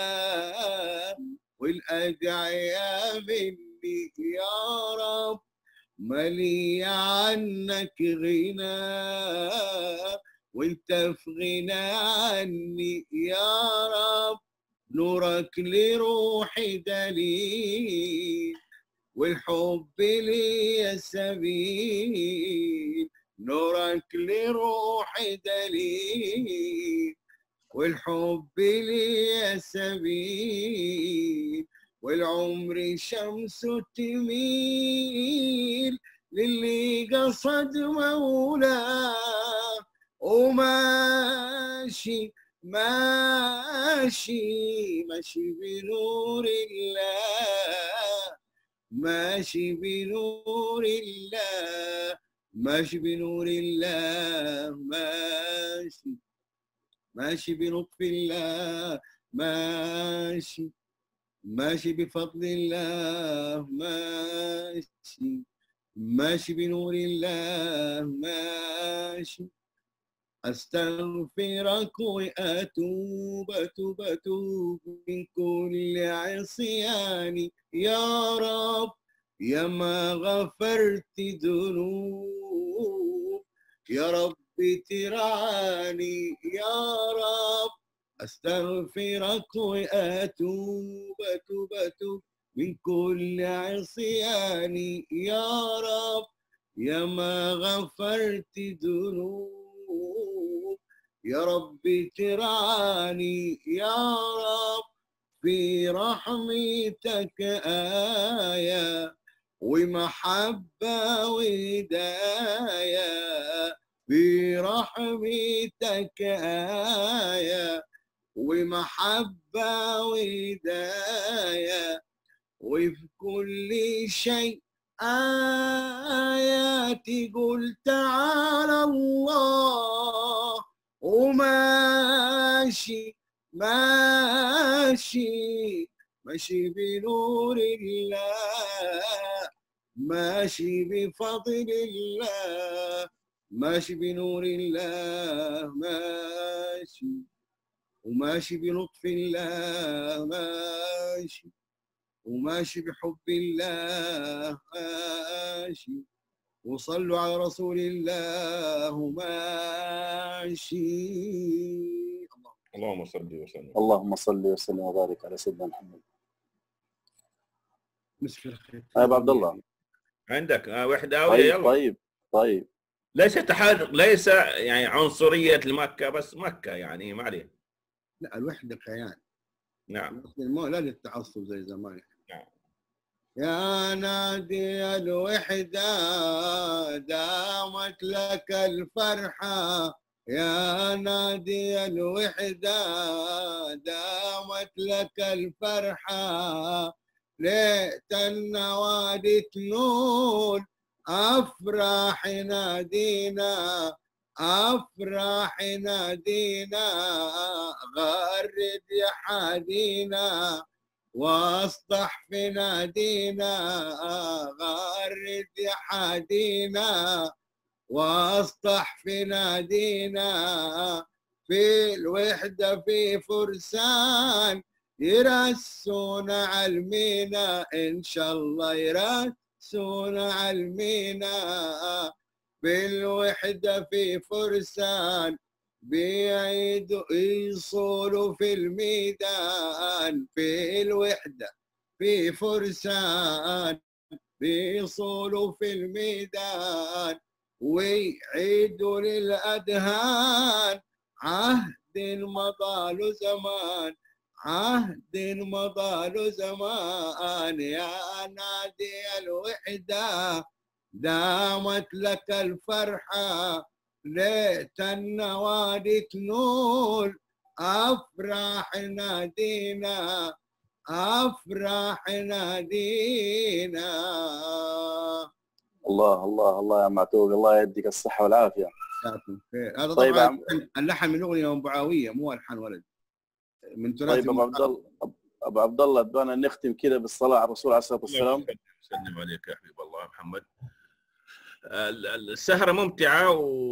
والأدعية مني يا رب مالي عنك غنى وانت في غنى عني يا رب. نورك لروحي دليل والحب لي سبيل، نورك لروحي دليل، والحب لي سبيل، والعمر شمس تميل للي قصد مولاه، وماشي ماشي ماشي بنور الله، ماشي بنور الله، ماشي بنور الله، ماشي ماشي بلطف الله، ماشي ماشي بفضل الله، ماشي ماشي بنور الله، ماشي أستغفرك وأتوب أتوب أتوب من كل عصيان يا رب، يا ما غفرت ذنوب، يا رب ترعاني يا رب، أستغفرك وأتوب أتوب أتوب من كل عصيان يا رب، يا ما غفرت ذنوب، يا رب ترعاني يا رب، في رحمتك آية ومحبة وهداية، في رحمتك آية ومحبة وهداية، وفي كل شيء آياتي قل تعالى الله، وماشي ماشي ماشي بنور الله، ماشي بفضل الله، ماشي بنور الله، ماشي وماشي بلطف الله، ماشي وماشي بحب الله، ماشي وصلوا على رسول الله، ماشي. اللهم صل وسلم. اللهم صل وسلم وبارك على سيدنا محمد. مسك الخير. ابو عبد الله عندك وحداويه. طيب يلا. طيب ليس تحرك، ليس يعني عنصريه لمكه، بس مكه يعني ما عليه. لا الوحده كيان. نعم. لا للتعصب زي زمان. نعم. يا نادي الوحدة دامت لك الفرحة، يا نادي الوحدة دامت لك الفرحة، ليت النوادي تنول أفراح نادينا، أفراح نادينا، غرد يا حادينا واصطح في نادينا، غرد يا حادينا واصطح في نادينا، في الوحدة في فرسان يرسون على المينا، إن شاء الله يرسون على المينا، في الوحدة في فرسان بيعيدوا يصولوا في الميدان، في الوحدة في فرسان بيصولوا في الميدان، ويعيدوا للأدهان عهد مضى له زمان، عهد مضى له زمان، يا نادي الوحدة دامت لك الفرحة، ليت النوادي تنول أفراح نادينا، أفراح نادينا. الله الله الله يا معتوق، الله يديك الصحة والعافية. يعطيك خير. هذا طيب طبعا اللحن من أغنية أم معاوية، مو ألحان ولد، من تراث. طيب أبو عبد الله بدنا نختم كذا بالصلاة على الرسول عليه الصلاة والسلام. سلم عليك يا حبيب الله محمد. السهرة ممتعة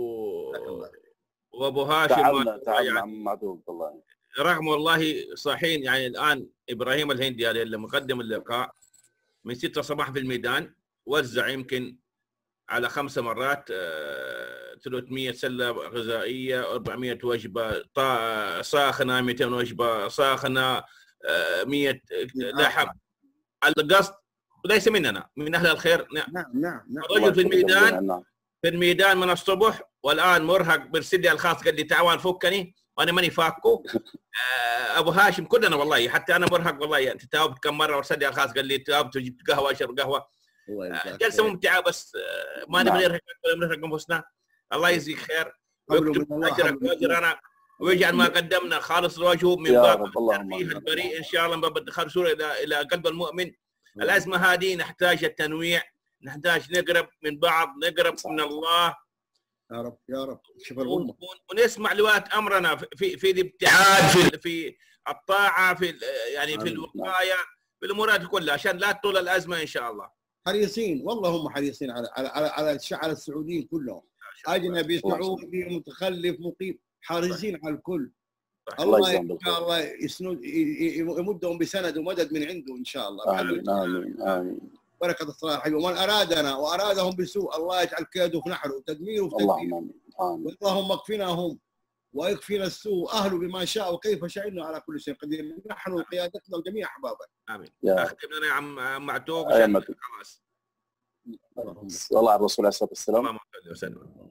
وابو هاشم تعبنا عم معتوق والله، رغم والله صاحين يعني. الان ابراهيم الهندي هذا اللي مقدم اللقاء من 6 صباح في الميدان، وزع يمكن على 5 مرات 300 سله غذائيه، 400 وجبه ساخنه، 200 وجبه ساخنه، 100 لحم. القصد وليس مننا، من اهل الخير. نعم. الرجل في الميدان من الصبح، والان مرهق برسل لي الخاص قال لي تعال فكني وانا ماني فاكه. ابو هاشم كلنا والله، حتى انا مرهق والله. انت تاوبت كم مره وارسل لي الخاص قال لي تاوبت وجبت قهوه اشرب قهوه. جلسه ممتعه، بس ما نبغى نرهق انفسنا. الله يجزيك خير ويكتب اجرك واجرنا، ويجعل ما قدمنا خالص لوجهه من باب الترفيه البريء ان شاء الله، من باب ادخال سوره الى قلب المؤمن. الازمه هذه نحتاج التنويع، نحتاج نقرب من بعض، نقرب من الله. يا رب شوف الأمة، ونسمع لولاة امرنا في الابتعاد، في الطاعه، في يعني في الوقايه، في الامورات كلها، عشان لا تطول الازمه ان شاء الله. حريصين والله، هم حريصين على السعوديين كلهم، اجنبي سعودي متخلف مقيم، حريصين على الكل. الله ان شاء الله يمدهم بسند ومدد من عنده ان شاء الله. امين. بركه الصلاه حبيبي. ومن ارادنا وارادهم بسوء الله يجعل كيده في نحره وتدميره في تدميره. اللهم اكفنا هم ويكفينا السوء اهله بما شاء وكيف شاء، انه على كل شيء قدير، نحن وقيادتنا وجميع احبابنا. امين. اختم لنا يا عم معتوق خلاص. والله على الرسول عليه الصلاه والسلام. اللهم صل وسلم.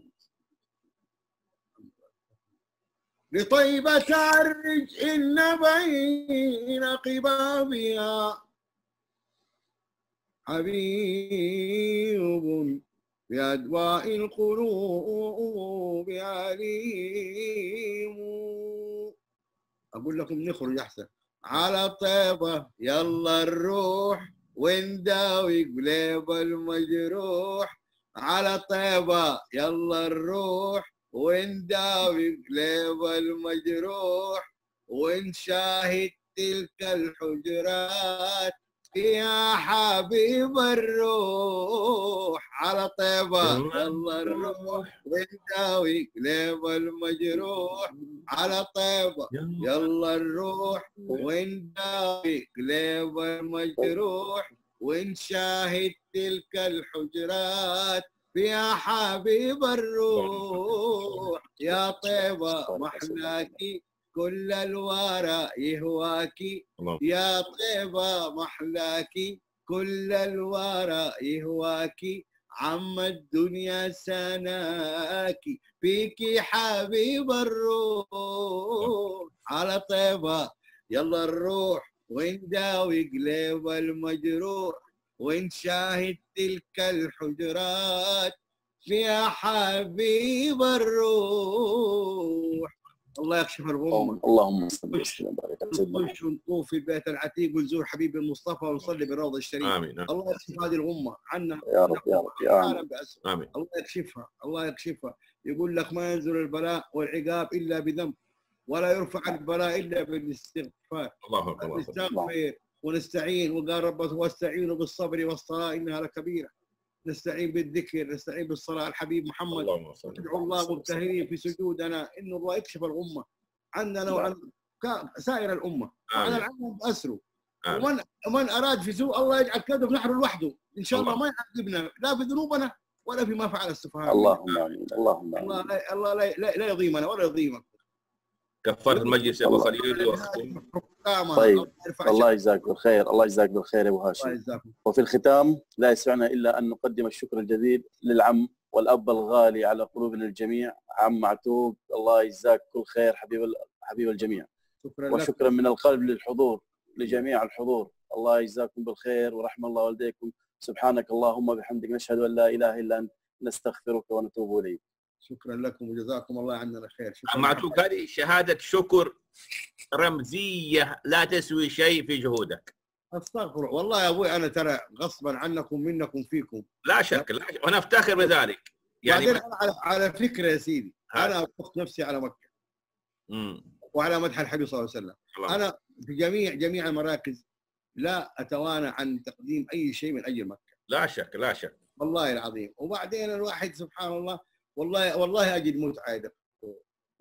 لطيبة عرج إن بين قبابها حبيب بأدواء القلوب عليم. أقول لكم نخرج أحسن. على طيبة يلا الروح ونداوي قليب المجروح. على طيبة يلا الروح ونداوي قليب المجروح، ونشاهد تلك الحجرات يا حبيب الروح. على طيبة يلا الروح ونداوي قليب المجروح. على طيبة يلا الروح ونداوي قليب المجروح، ونشاهد تلك الحجرات يا حبيب الروح. يا طيبة محلاكي كل الورى يهواكي، يا طيبة محلاكي كل الورى يهواكي، عم الدنيا سناكي فيكي حبيب الروح. على طيبة يلا الروح ونداوي قليب المجروح، ونشاهد تلك الحجرات يا حبيب الروح. الله يكشف الغمة. اللهم صل وسلم وبارك على سيدنا محمد. نطوف في البيت العتيق ونزور حبيب المصطفى ونصلي بالروضه الشريفه. امين. الله يكشف هذه الغمه عنا يا رب يا رب يا امين. امين. الله يكشفها، الله يكشفها. يقول لك ما ينزل البلاء والعقاب الا بذنب، ولا يرفع البلاء الا بالاستغفار. الله اكبر. نستغفر ونستعين، وقال ربك واستعينوا بالصبر والصلاه انها لكبيره. نستعين بالذكر، نستعين بالصلاه الحبيب محمد. ندعو الله مبتهلين في سجودنا ان الله يكشف الغمه عننا وعن سائر الامه وعن العالم باسره. ومن اراد في سوء الله يجعل كيده في نحره لوحده ان شاء الله، ما يعذبنا لا في ذنوبنا ولا فيما فعل السفهاء. اللهم امين. اللهم امين. الله لا يضيمنا ولا يضيمك. كفرت المجلس يا ابو خليل واختم. طيب الله يجزاك بالخير، الله يجزاك بالخير يا ابو هاشم. وفي الختام لا يسعنا الا ان نقدم الشكر الجزيل للعم والاب الغالي على قلوبنا الجميع، عم معتوق. الله يجزاك كل خير حبيب الجميع. وشكرا من القلب للحضور، لجميع الحضور. الله يجزاكم بالخير ورحم الله والديكم. سبحانك اللهم بحمدك نشهد ان لا اله الا انت نستغفرك ونتوب اليك. شكرا لكم وجزاكم الله عنا خير. معتوق هذه شهاده شكر رمزيه لا تسوي شيء في جهودك. استغفر والله يا ابوي، انا ترى غصبا عنكم منكم فيكم. لا شك وانا افتخر بذلك. يعني على فكره يا سيدي، انا اطلق نفسي على مكه وعلى مدح الحبيب صلى الله عليه وسلم. انا في جميع المراكز لا اتوانى عن تقديم اي شيء من اجل مكه. لا شك لا شك والله العظيم. وبعدين الواحد سبحان الله والله اجد متعه يا دكتور،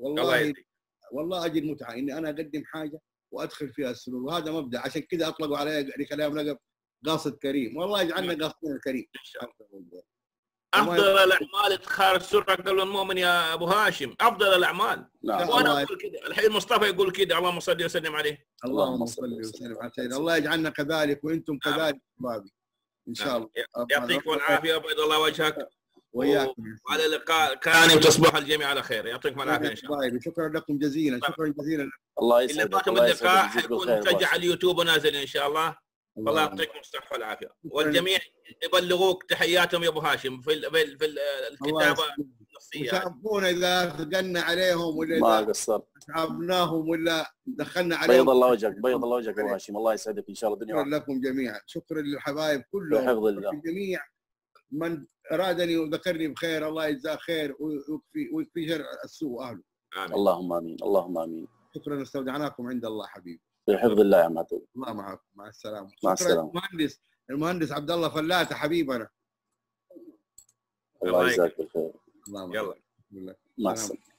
والله اجد متعه اني انا اقدم حاجه وادخل فيها السرور، وهذا مبدا. عشان كذا اطلقوا علي كلام لقب قاصد كريم. والله يجعلنا قاصدين الكريم. افضل الاعمال ادخال السرور قلب المؤمن يا ابو هاشم، افضل الاعمال. وانا اقول كذا، الحين مصطفى يقول كذا، اللهم صل وسلم عليه. اللهم صل وسلم على سيدنا. الله يجعلنا كذلك وانتم كذلك احبابي. ان شاء الله. يعطيكم العافيه وبيض الله وجهك وياكم. وعلى اللقاء كان تصبحوا الجميع على خير. يعطيكم العافيه ان شاء الله. شكرا لكم جزيلا. شكرا جزيلا. الله اللي يسعدك. فاتوا من اللقاء حيكون مسجل على اليوتيوب ونازل ان شاء الله. الله يعطيكم الصحه والعافيه، والجميع يبلغوك تحياتهم يا ابو هاشم في الكتابه النصيه. وشافونا اذا ثقلنا عليهم ولا ما اذا قصرت، تعبناهم ولا دخلنا عليهم. بيض الله وجهك، بيض الله وجهك ابو هاشم، الله يسعدك ان شاء الله. الدنيا شكرا لكم جميعا، شكرا للحبايب كلهم، بحفظ الله. الجميع من ارادني وذكرني بخير الله يجزاه خير ويكفي شر السوء واهله. آمين. اللهم امين، اللهم امين. شكرا، استودعناكم عند الله حبيبي. بحفظ الله يا عماد. الله معكم، مع السلامه. مع شكرا السلامه. المهندس عبد الله فلاته حبيبنا. الله يجزاك بالخير. الله معك. يلا بالله. مع السلامه.